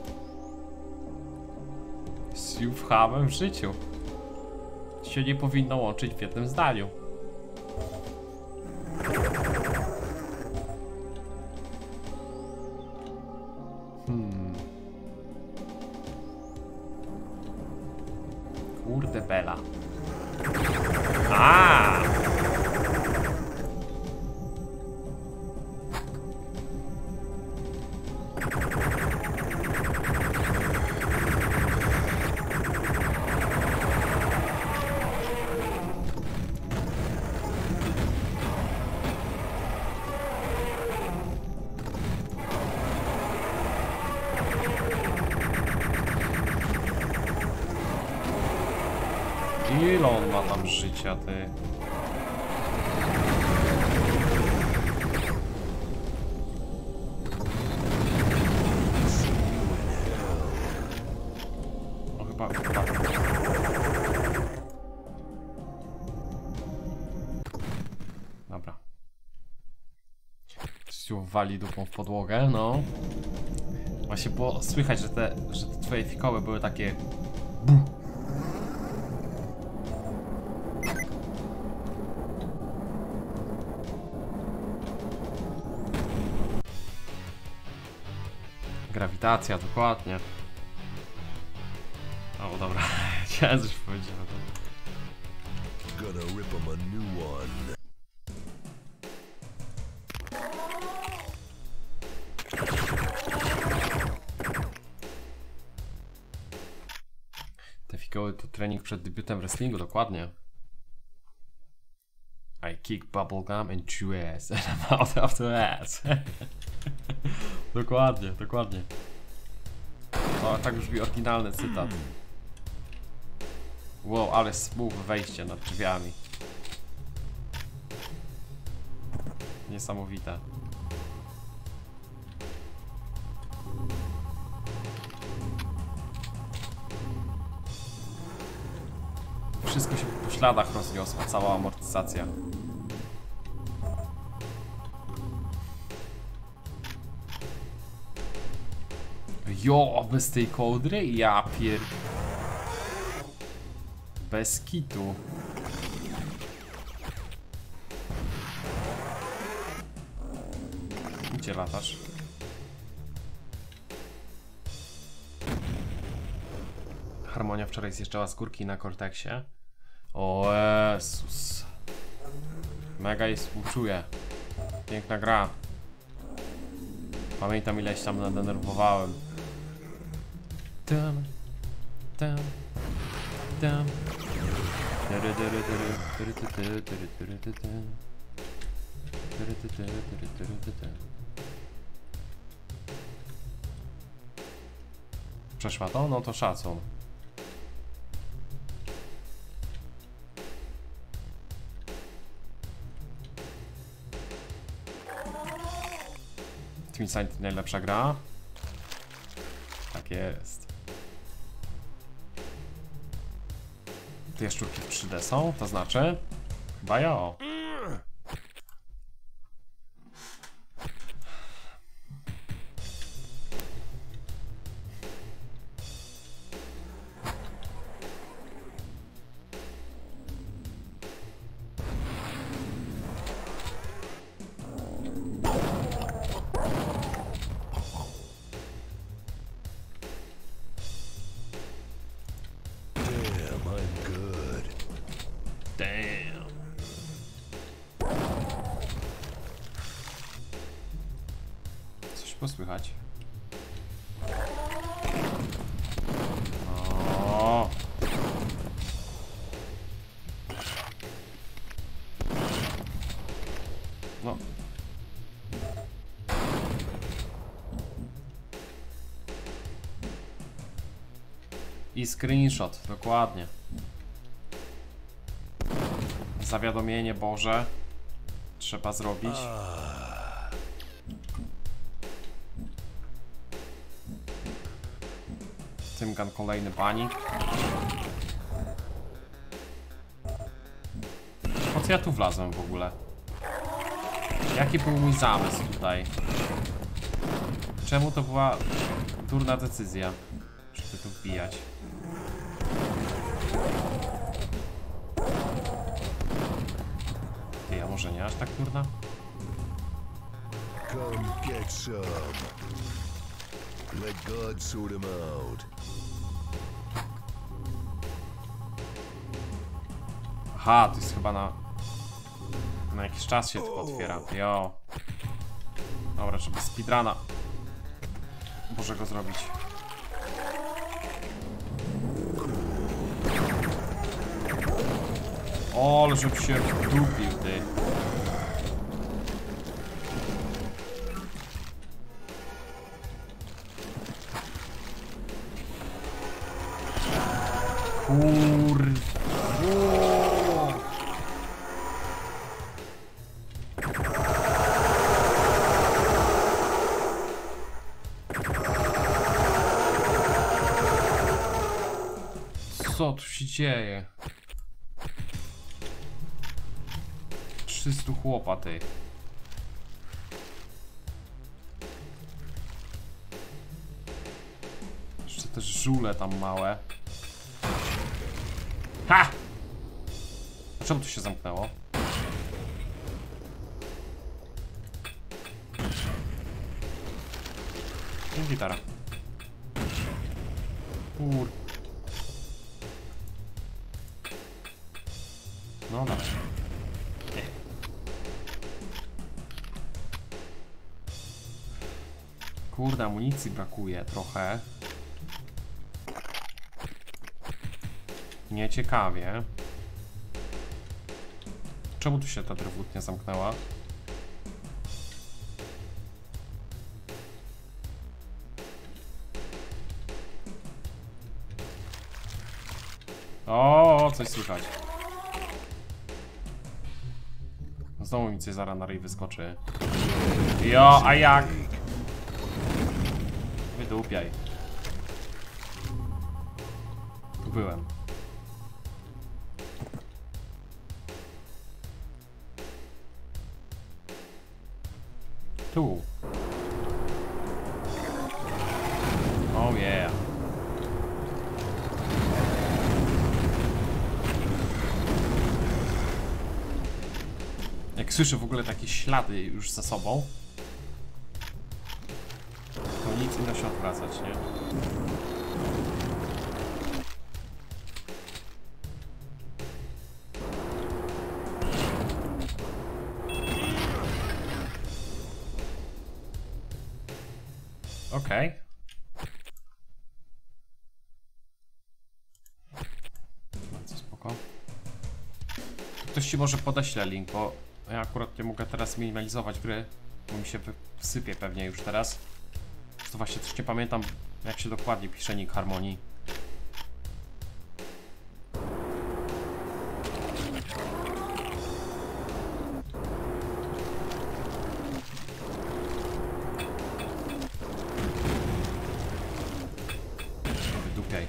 Siuf hamem w życiu. Się nie powinno łączyć w jednym zdaniu. Hmm. Kurde bela. A! Ile on ma tam życia, ty? O, chyba... chyba. Dobra. Ściu wali dupą w podłogę, no. Właśnie było słychać, że te, że te twoje fikoły były takie... Buh. Grawitacja, dokładnie. O, dobra. Chciałem coś powiedzieć. Gonna rip 'em a new one. Te fikoły to trening przed debiutem wrestlingu, dokładnie. I kick bubblegum and chew ass and I'm out of the ass. Dokładnie, dokładnie. No, tak brzmi oryginalny cytat. Wow, ale smooth wejście nad drzwiami. Niesamowite. Wszystko się po śladach rozniosło, cała amortyzacja. Jo, bez tej kołdry? Ja pier... Bez kitu. latasz? Harmonia wczoraj zjeżdżała skórki na Cortexie. O Jezus. Mega jej współczuję. Piękna gra. Pamiętam ileś tam nadenerwowałem. Tam, tam, tam. Przeszła to? No to szacun. Team Scientist najlepsza gra? Tak jest. Te jaszczurki w trzy D są? To znaczy? Chyba jo. Słychać. O. No. I screenshot, dokładnie. Zawiadomienie Boże trzeba zrobić. Tymgan kolejny panik. Po co ja tu wlazłem w ogóle? Jaki był mój zamysł tutaj? Czemu to była durna decyzja, żeby tu wbijać? Ty, a może nie aż tak durna? Come get some. Let God sort him out. Aha, to jest chyba na... Na jakiś czas się tylko otwiera. Jo. Dobra, trzeba speedruna Bożego zrobić. O, ale żeby się wdupił, ty. Kur... Wow. Co tu się dzieje? trzystu chłopa, ty. Jeszcze też żule tam małe. Ha! A czemu tu się zamknęło? I gitara. Kur... No dobra. Nie. Kurde, amunicji brakuje trochę. Nieciekawie. Czemu tu się ta drewutnia zamknęła? O, coś słychać. Znowu mi coś zaraz na ryj wyskoczy. Jo, a jak? Wydupiaj. Tu byłem. Tu. Oh yeah. Jak słyszę w ogóle takie ślady już za sobą, nic nie da się odwracać, nie? Okej. Okay. Bardzo spoko. Ktoś ci może podeśle link, bo ja akurat nie mogę teraz minimalizować gry, bo mi się wysypie pewnie już teraz. To właśnie też nie pamiętam, jak się dokładnie pisze nick Harmonii. Wydupiaj.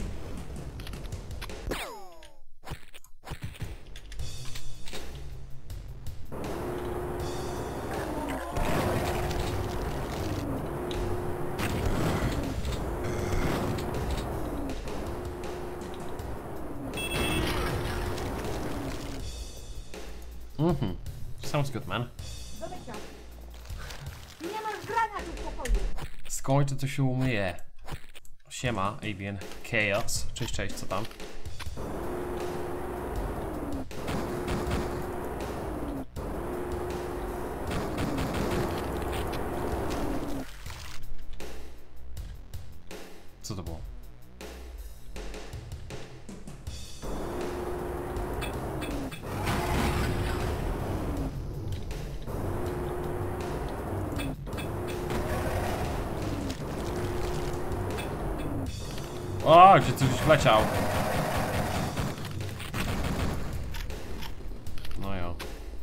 Mhm. Sounds good, man. Dobycia. Nie masz granatu w pokoju. Skończę, to się umyje. Siema, Avian Chaos. Cześć, cześć, co tam? Co to było? O, gdzie coś wleciał. No jo.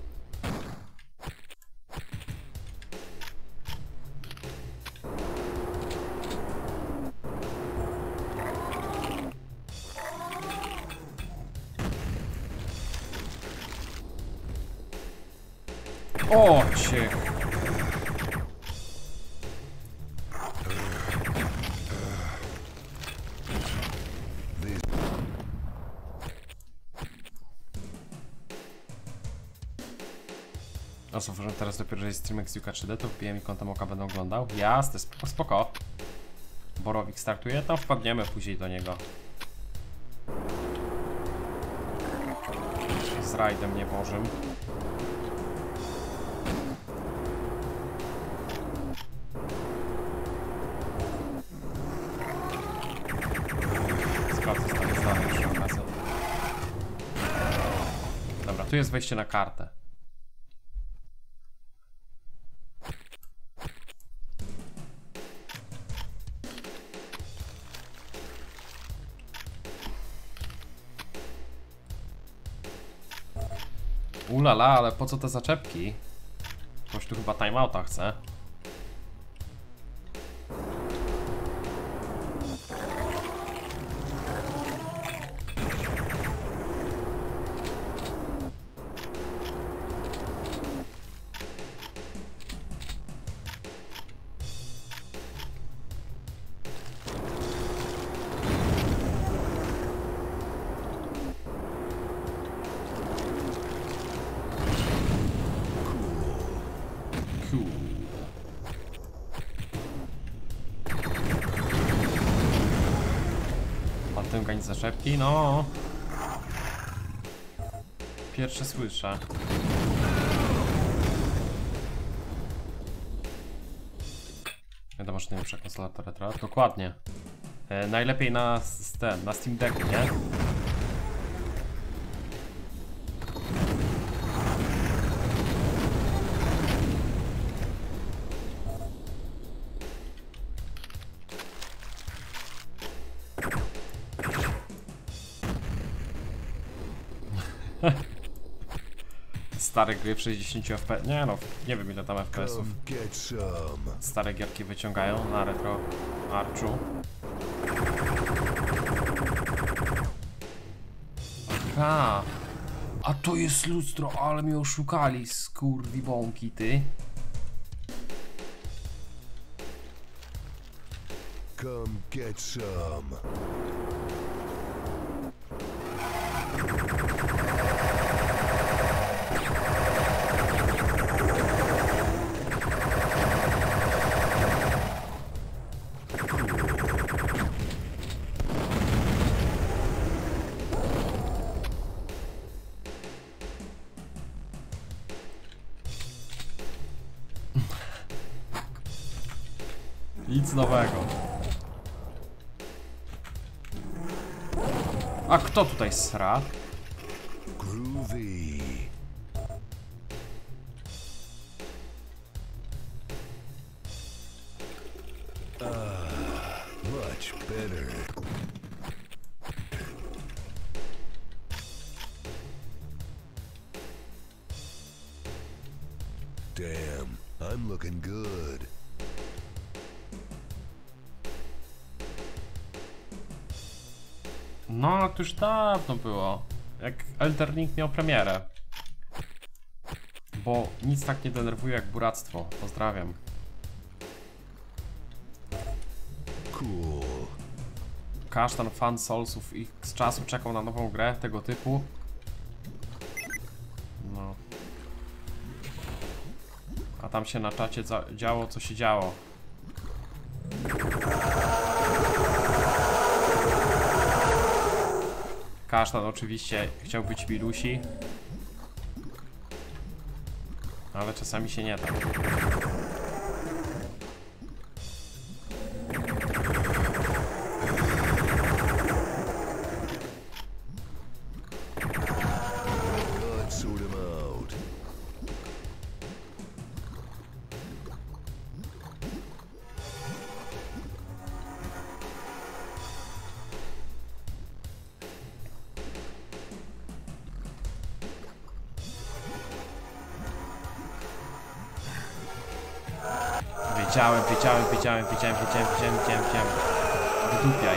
O, cię. A co, że teraz dopiero, że jest streamek z Juka trzy D, to wbiję mi kątem oka, będę oglądał. Jasne, spoko, spoko. Borowik startuje, tam wpadniemy później do niego. Z rajdem niebożym. Sprawdzę, co tam jest dalej już na kasę. Dobra, tu jest wejście na kartę. Ulala, ale po co te zaczepki? Ktoś tu chyba timeouta chce. Ganić zaczepki, no. Pierwsze słyszę. Wiadomo, że nie muszę konsolę retro. Dokładnie. E, najlepiej na, ten, na Steam Decku, nie? Stare gry w sześćdziesięciu F P S. Nie no, nie wiem ile tam F P S-ów. Stare gierki wyciągają na retro Archu. Aha. A to jest lustro, ale mnie oszukali, skurwibąki, ty. Come get some. Nic nowego. A kto tutaj sra? Groovy. Ah, much better. Damn, I'm looking good. No, to już dawno było. Jak Elden Ring miał premierę. Bo nic tak nie denerwuje jak buractwo. Pozdrawiam. Cool. Kasztan fan Soulsów ich z czasu czekał na nową grę tego typu. No. A tam się na czacie działo co się działo. Kasztan oczywiście chciał być Milusi. Ale czasami się nie da. Let's sort him out. Wiedziałem, wiedziałem, wiedziałem, wiedziałem, wiedziałem, wiedziałem, wiedziałem, wiedziałem. Wydupiaj.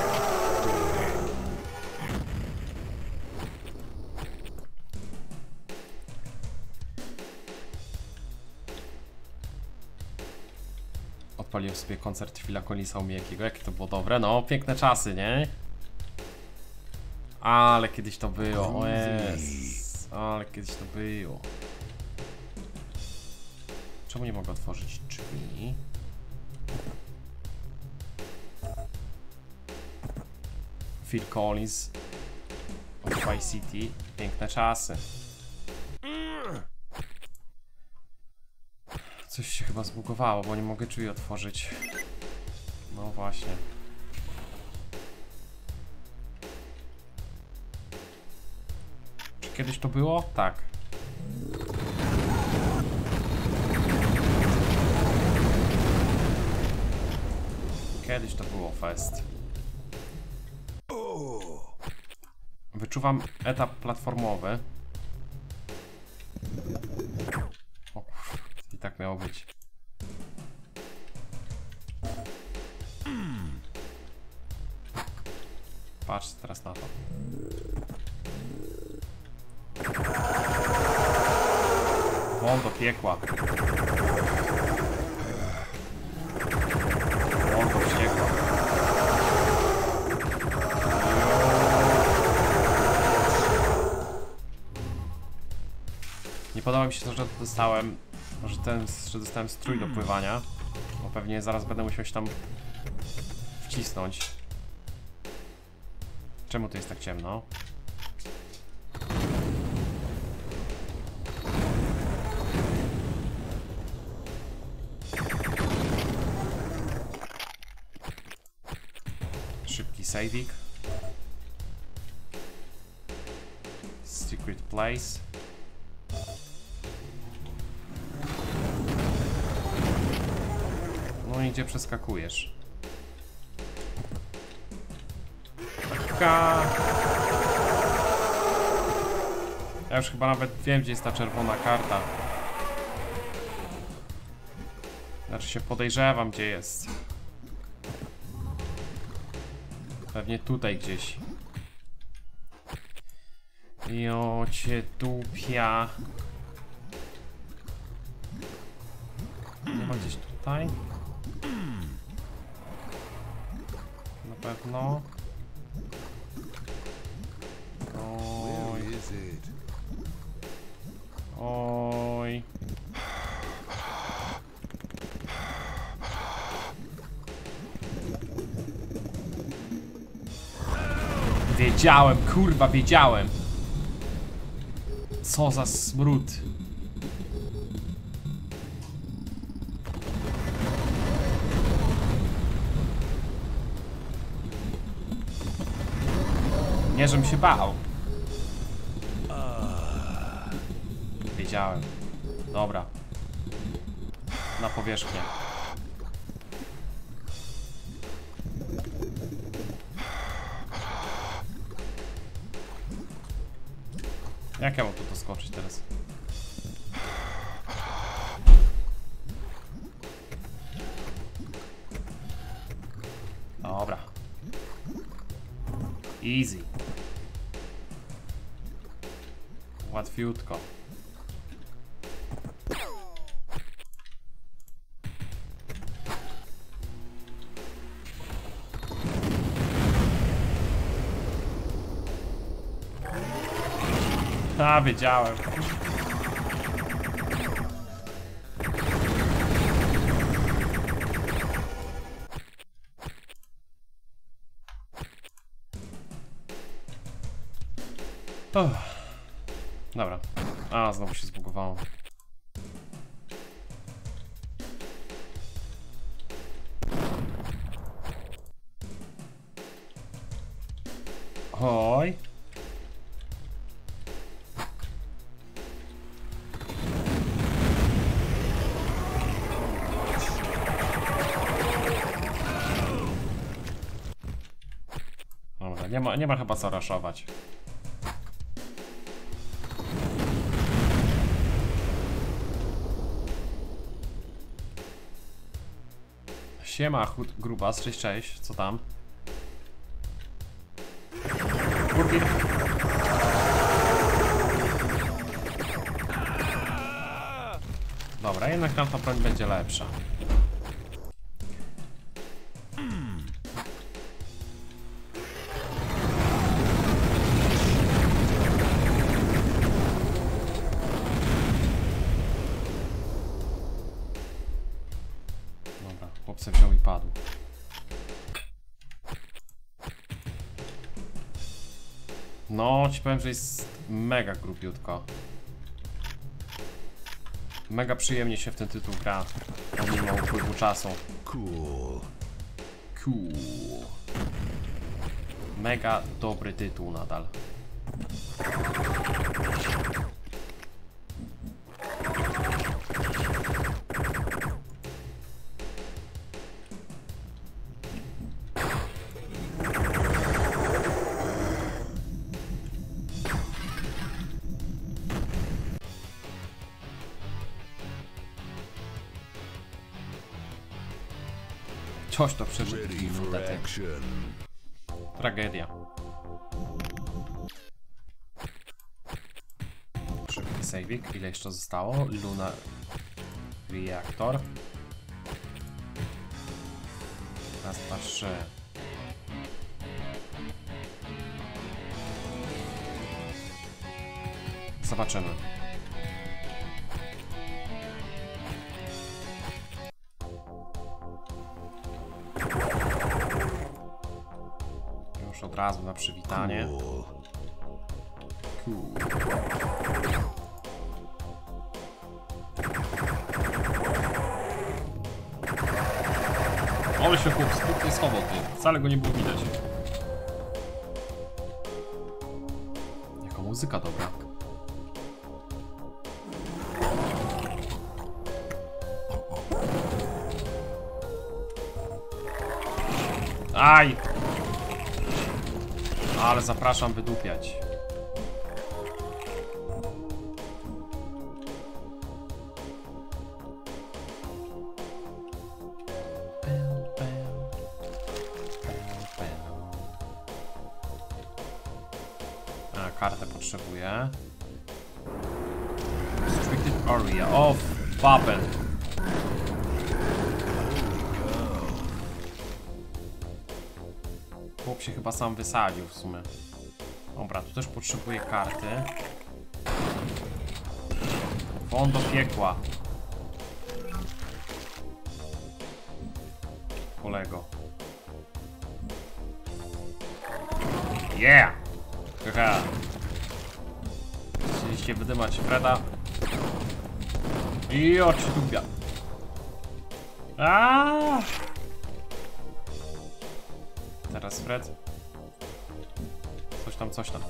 Odpaliłem sobie koncert Phila Collinsa u Miyakiego. Jakie to było dobre? No, piękne czasy, nie? Ale kiedyś to było, o Jezus. Ale kiedyś to było. Czemu nie mogę otworzyć drzwi? Phil Collins od Vice City. Piękne czasy. Coś się chyba zbugowało, bo nie mogę drzwi otworzyć. No właśnie. Czy kiedyś to było? Tak. Kiedyś to było fest. Wyczuwam etap platformowy. O kurwa, i tak miało być. Patrz teraz na to. Wol do piekła. Wol do piekła. Nie podoba mi się to, że dostałem, że ten, że dostałem strój do pływania, bo pewnie zaraz będę musiał się tam wcisnąć. Czemu to jest tak ciemno? Szybki saving. Secret place. No i gdzie przeskakujesz? Taka... Ja już chyba nawet wiem, gdzie jest ta czerwona karta. Znaczy się podejrzewam, gdzie jest. Pewnie tutaj gdzieś. Jo cię dupia. Nie ma gdzieś tutaj? Na pewno. Oj. Where is it? Oj. Wiedziałem, kurwa, wiedziałem. Co za smród. Nie, żebym się bał. Wiedziałem. Dobra. Na powierzchnię. Jak ja mam tu doskoczyć teraz? Dobra. Easy. Łatwiutko. A, wiedziałem. Oh. Dobra. A, znowu się zbugowało. Oj. Dobra, nie ma, nie ma chyba co raszować. Siema, chud grubas, cześć, cześć, co tam? Burger. Dobra, jednak tam ta broń będzie lepsza. Chłopcy wziął i padł. No, ci powiem, że jest mega grubiutko. Mega przyjemnie się w ten tytuł gra, pomimo upływu czasu. Cool. Cool. Mega dobry tytuł nadal. Coś to przeżył. Ready for action. Tragedia. Szybki saveik. Ile jeszcze zostało? Luna Reaktor. Raz, dwa, trzy. Zobaczymy. Już od razu na przywitanie. Cool. Ale się chłop spokój schował, ty. Wcale go nie było widać. Jaka muzyka dobra. Aj! Ale zapraszam wydupiać. A, kartę potrzebuję. Restricted area. O, babel. Chłop się chyba sam wysadził w sumie. Dobra, tu też potrzebuję karty. Won do piekła. Kolego. Yeah! Haha. Chcieliście wydymać Freda. I oczy dubia. Aaaa! Teraz Fred. Coś tam, coś tam.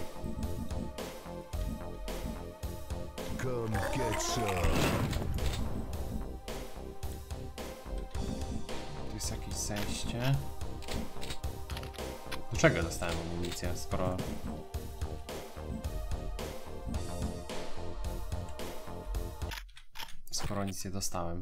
Come get some. Tu jest jakieś zejście. Do czego dostałem amunicję, skoro... Skoro nic nie dostałem.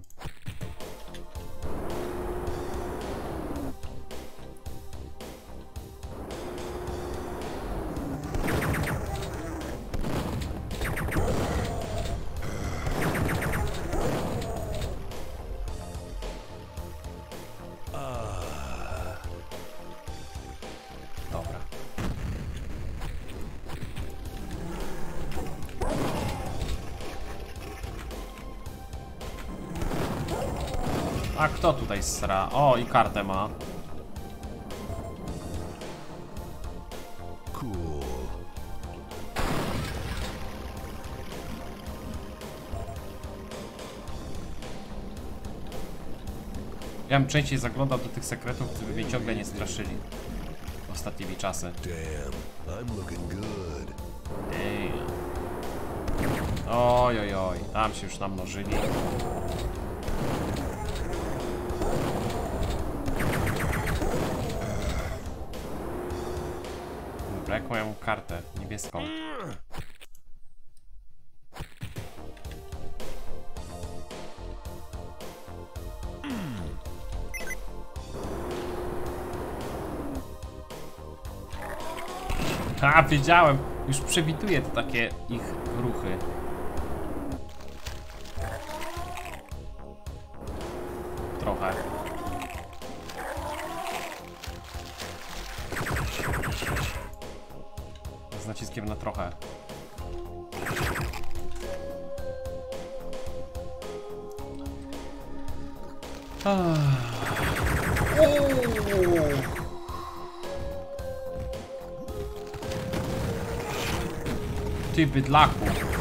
Dobra. A kto tutaj sra? O, i kartę ma. Cool. Ja bym częściej zaglądał do tych sekretów, żeby mnie ciągle nie straszyli. Ostatnimi czasy. Damn, I'm looking good. Damn. Oj, oj, oj, tam się już namnożyli. Dobra, jak moją kartę niebieską? A, wiedziałem! Już przewiduję te takie ich ruchy. Trochę. Z naciskiem na trochę. Ty bydlaku.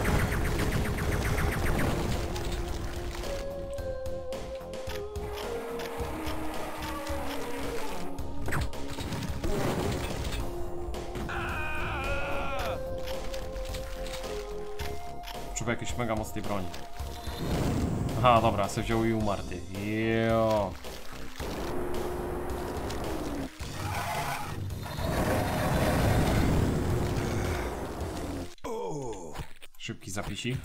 Trzeba jakiejś mega mocnej broni. Aha, dobra, se wziął i umarł, ty. Jo. Szybki zapisik.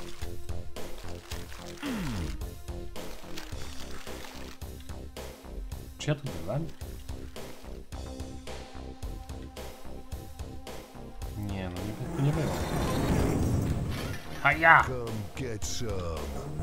Czy ja tu byłem? Nie, no nie, tu nie było. Haja! Come get some.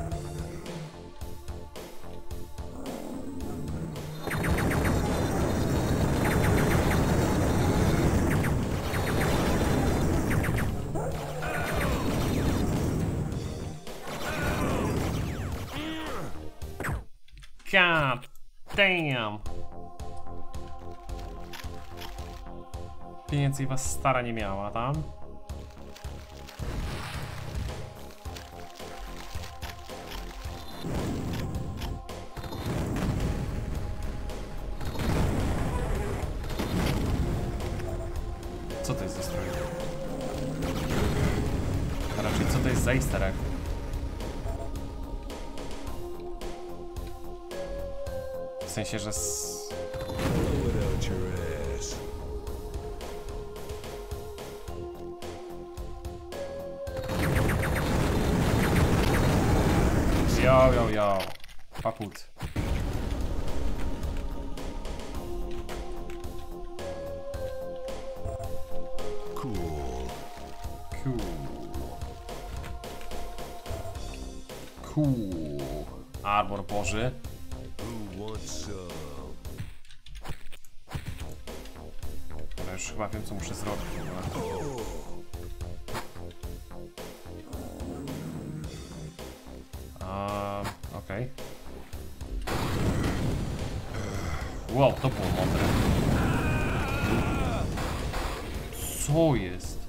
God damn! Pieniędzy was stara nie miała tam. Co to jest za strój? A raczej co to jest za easter egg? W sensie, że z... Blow it out your ass. Yo, yo, yo. Paput. Cool. Cool. Cool. Armor Boży. Who wants some? Ale już chyba wiem, co muszę zrobić. A, okej. Wow, to było mądre. Co jest?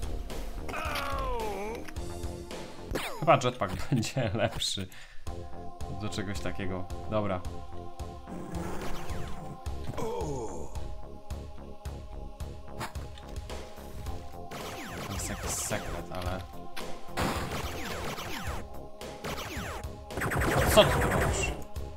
Chyba jetpack będzie lepszy do czegoś takiego. Dobra. sekret, ale... Co ty robisz?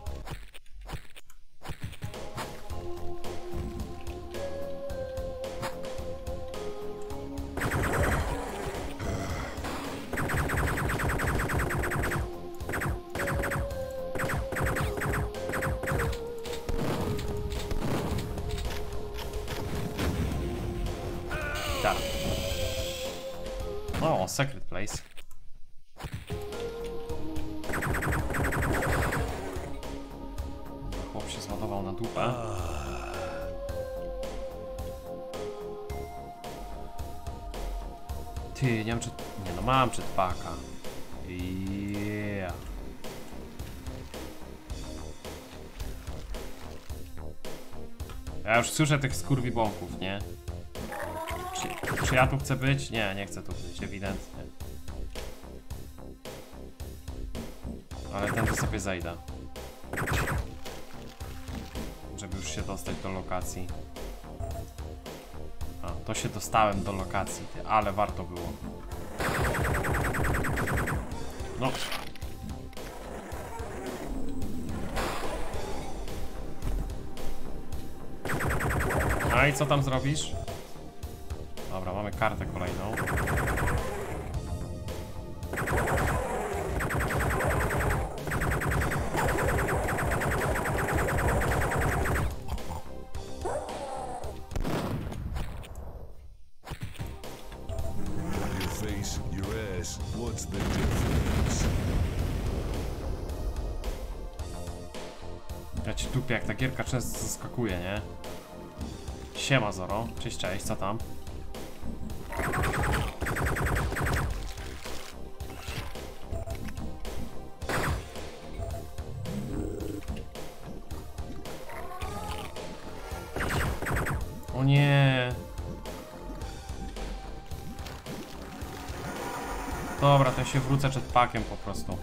Tak. O, secret place. Chłop się zładował na dupę. Ty, nie wiem czy... Nie no, mam jetpacka. Yeah. Ja już słyszę tych skurwibąków, nie? Czy, czy ja tu chcę być? Nie, nie chcę tu być, ewidentnie. Ale tędy sobie zejdę. Żeby już się dostać do lokacji. A, to się dostałem do lokacji, ty, ale warto było. No. No i co tam zrobisz? Dobra, mamy kartę kolejną. Your face, your ass, what's the difference? Ja ci tupię, jak ta gierka często zaskakuje, nie? Siema Zoro, cześć, cześć, co tam? O nie. Dobra, to ja się wrócę jetpackiem po prostu.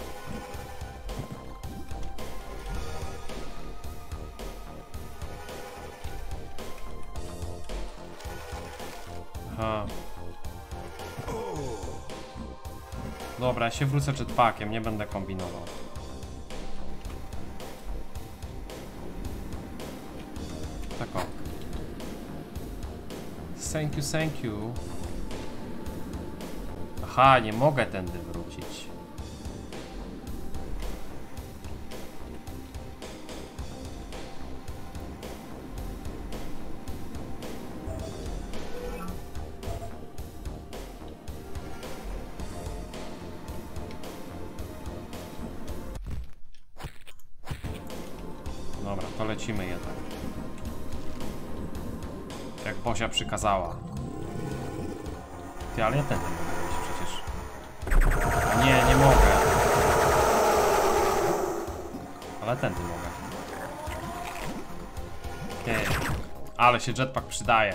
Aha. Dobra, ja się wrócę jetpackiem, nie będę kombinował. Tak o. Thank you, thank you. Aha, nie mogę tędy wrócić. Dobra, to lecimy jednak. Jak Bozia przykazała. Ty, ale ja tędy mogę wejść przecież. A nie, nie mogę. Ale tędy mogę. Ty. Ale się jetpack przydaje.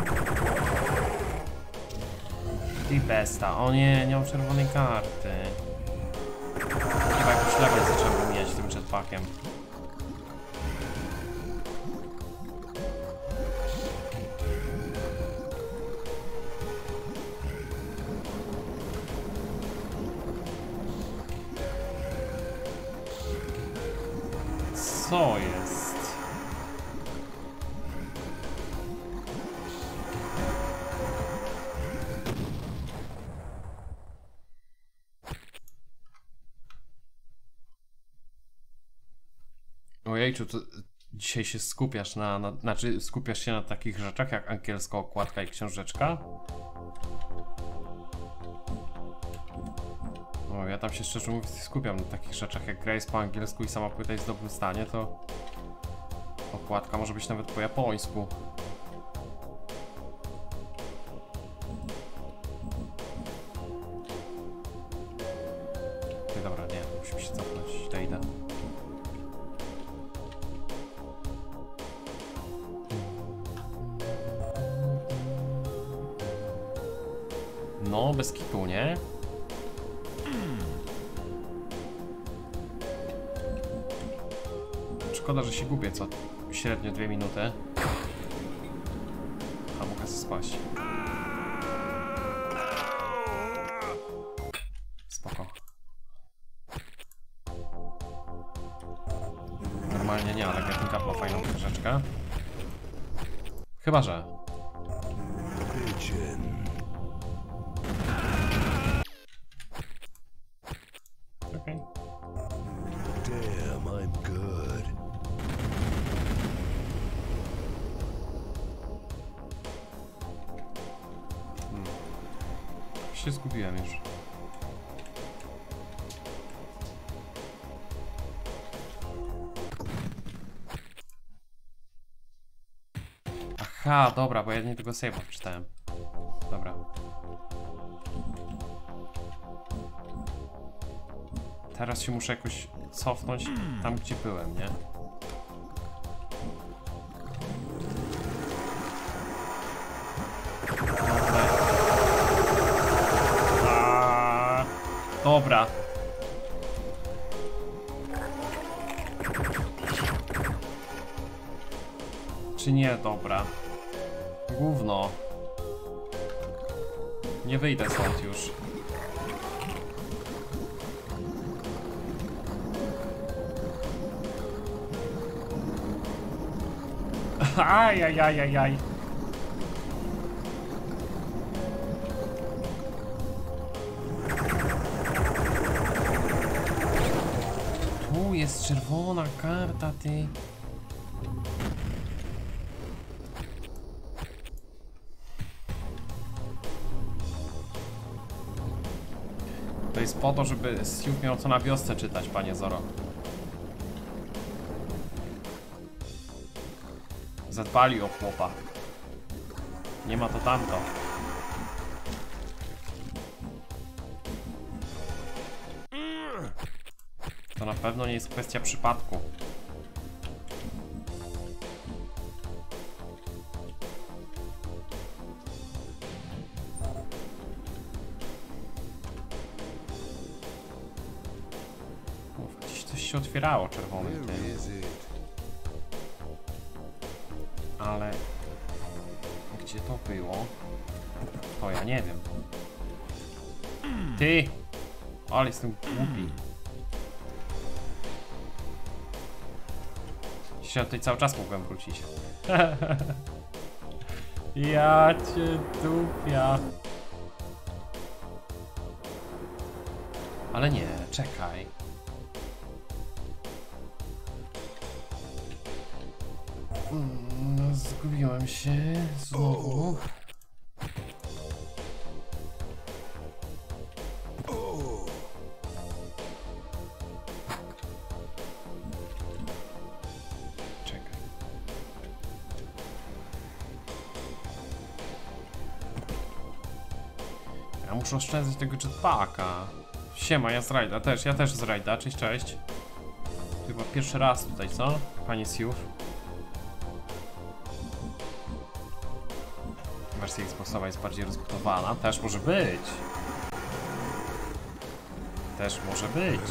Ty besta. O nie, nie mam czerwonej karty. Chyba jakoś level zacząłem mijać tym jetpackiem. Co jest? Ojejciu, to dzisiaj się skupiasz na, na... Znaczy, skupiasz się na takich rzeczach jak angielska okładka i książeczka? O, ja tam się szczerze mówiąc skupiam na takich rzeczach jak gra jest po angielsku i sama płyta jest w dobrym stanie, to okładka może być nawet po japońsku. Ty, dobra, nie, musimy się cofnąć, to idę. No, bez kitu, nie? Szkoda, że się gubię co średnio dwie minuty. A mogę spaść. Pickup ma fajną troszeczkę. Chyba że. Pigeon. Okej. Okay. Damn, I'm good. Hmm. Się zgubiłem już. Aha, dobra, bo ja nie tego save'a wczytałem. Dobra. Teraz się muszę jakoś cofnąć tam, gdzie byłem, nie? A, dobra. Czy nie? Dobra. Gówno. Nie wyjdę stąd już. Ajajajajaj. Tu jest czerwona karta, ty. To jest po to, żeby Siów miał co na wiosce czytać, panie Zoro. Zadbali o chłopa. Nie ma to tamto. To na pewno nie jest kwestia przypadku. Uf, gdzieś coś się otwierało czerwony w tym. Where is it? Ale gdzie to było? To ja nie wiem. Ty! Ale jestem głupi. Dzisiaj tutaj cały czas mogłem wrócić. Ja cię dupia. Ale nie, czekaj. Mm, zgubiłem się znowu. Czekaj. Ja muszę oszczędzać tego jetpacka. Siema, ja z rajda też, ja też z rajda, cześć, cześć. Chyba pierwszy raz tutaj, co? Panie Siów. Wersja Xboxowa jest bardziej rozbudowana. Też może być. Też może być.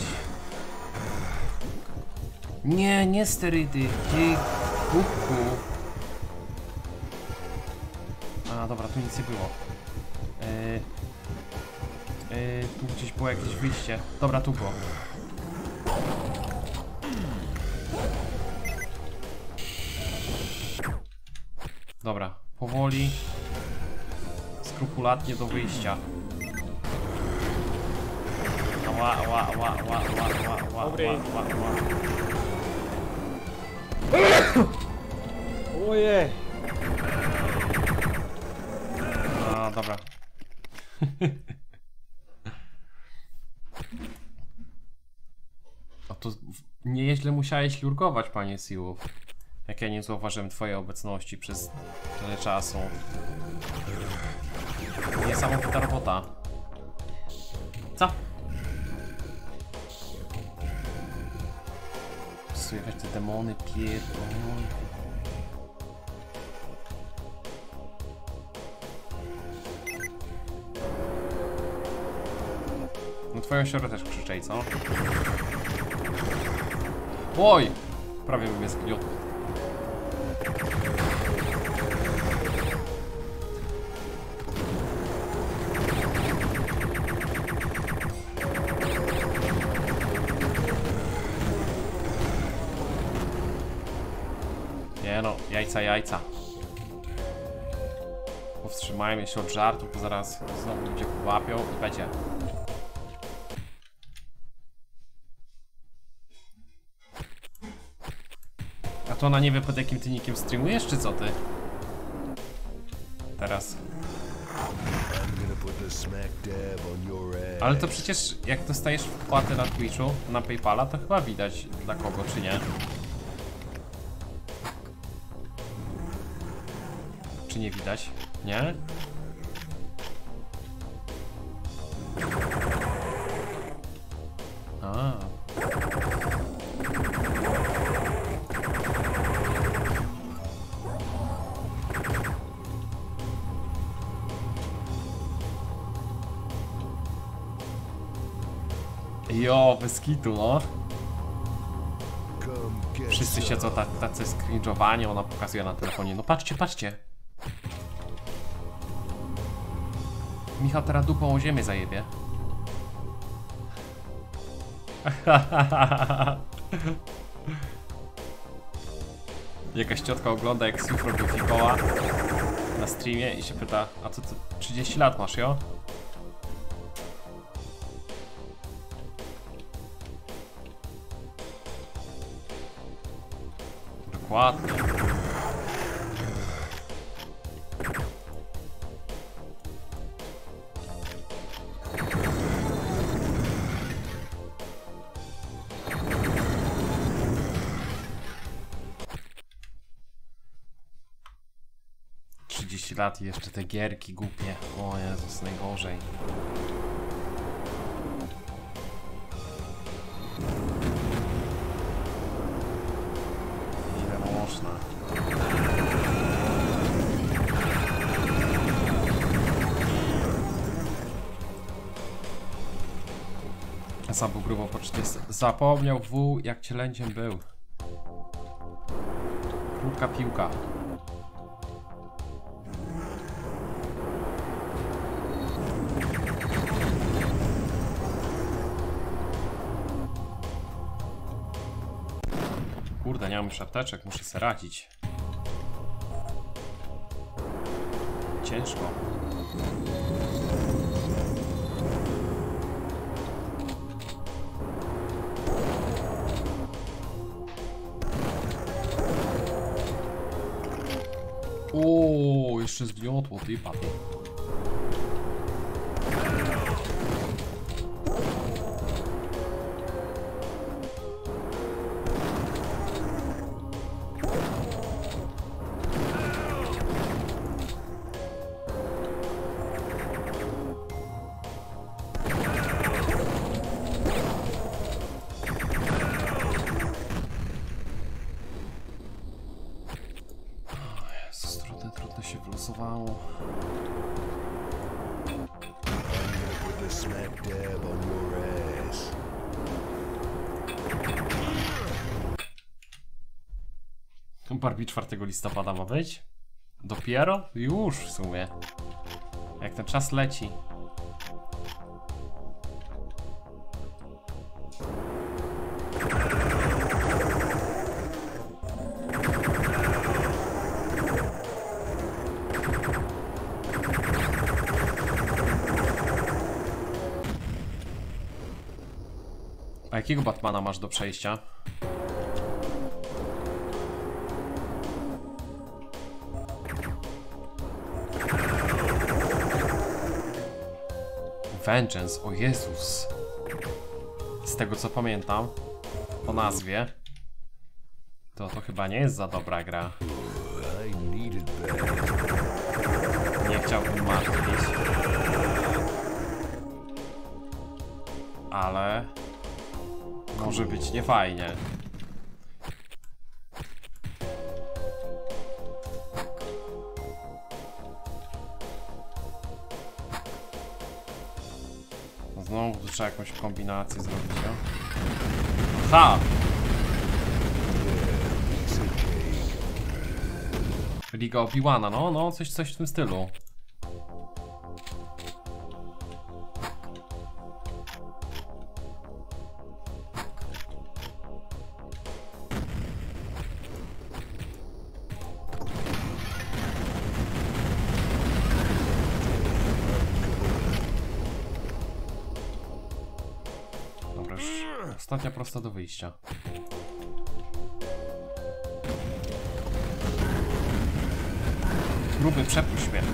Nie, nie sterydy. Ty kubku. A, dobra, tu nic nie było. Yy, yy, tu gdzieś było jakieś wyjście. Dobra, tu było. Dobra, powoli. Skrupulatnie do wyjścia. Ała, ała, ała, ała, ała, ała, ała, Dobry. ała, ała. Ojej! A, dobra. O, to nieźle musiałeś lurkować, panie Siłów. Jak ja nie zauważyłem twojej obecności przez tyle czasu. Niesamowita robota. Co? Słychać te demony pierdolone. No twoją siostrę też krzyczej, co? Oj! Prawie bym mnie zgniotł. Nie no, jajca, jajca. Powstrzymajmy się od żartu, bo zaraz znowu ludzie połapią i będzie. A to ona nie wie, pod jakim ty nickiem streamujesz, czy co ty? Teraz. Ale to przecież jak dostajesz wpłatę na Twitchu, na Paypala, to chyba widać dla kogo, czy nie? Czy nie widać? Nie? A. Jo, bez kitu, no. Wszyscy siedzą tacy skrinżowani, ona pokazuje na telefonie. No patrzcie, patrzcie. Michał teraz dupą o ziemię zajebie. Jakaś ciotka ogląda, jak Swift robi fikoła na streamie i się pyta, a co, co trzydzieści lat masz, jo? Dokładnie. trzydzieści lat i jeszcze te gierki głupie. O Jezus, najgorzej. Ile można? Sam był grubo po czterdziestu. Zapomniał W, jak cielęciem był. Krótka piłka. Kurde, nie mam już apteczek, muszę sobie radzić. Ciężko. O, jeszcze zgniotło, ty papi. Się wylosowało. Barbie czwartego listopada ma być? Dopiero? Już w sumie. Jak ten czas leci. A jakiego Batmana masz do przejścia? Vengeance, o Jezus. Z tego co pamiętam, po nazwie, to to chyba nie jest za dobra gra. Nie chciałbym martwić. Ale może być niefajnie. Znowu tu trzeba jakąś kombinację zrobić, no? Ha! Liga Obi-Wana, no, no, coś, coś w tym stylu. Ostatnia prosta do wyjścia. Gruby, przepuść mnie.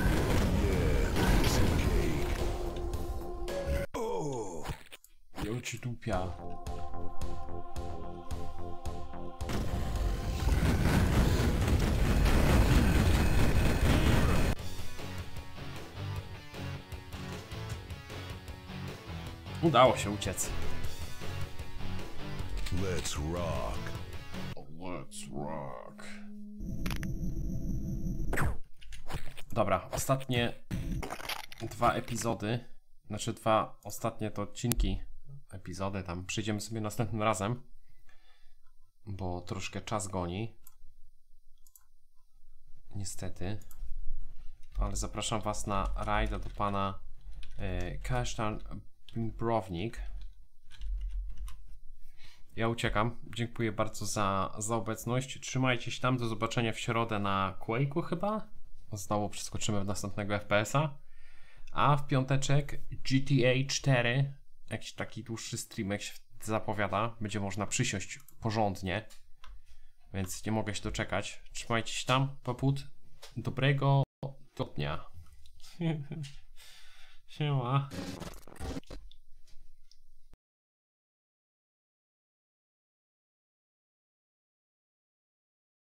Ja ci dupia. Udało się uciec. Let's rock. Let's rock. Dobra, ostatnie dwa epizody, znaczy dwa ostatnie to odcinki, epizody tam przyjdziemy sobie następnym razem, bo troszkę czas goni. Niestety. Ale zapraszam was na rajda do pana e, Kasztan Bimbrownik. Ja uciekam. Dziękuję bardzo za, za obecność. Trzymajcie się tam. Do zobaczenia w środę na Quake'u chyba. Znowu przeskoczymy w następnego F P S-a. A w piąteczek G T A cztery. Jakiś taki dłuższy stream, jak się zapowiada. Będzie można przysiąść porządnie. Więc nie mogę się doczekać. Trzymajcie się tam. Poput. Dobrego dnia. Siema.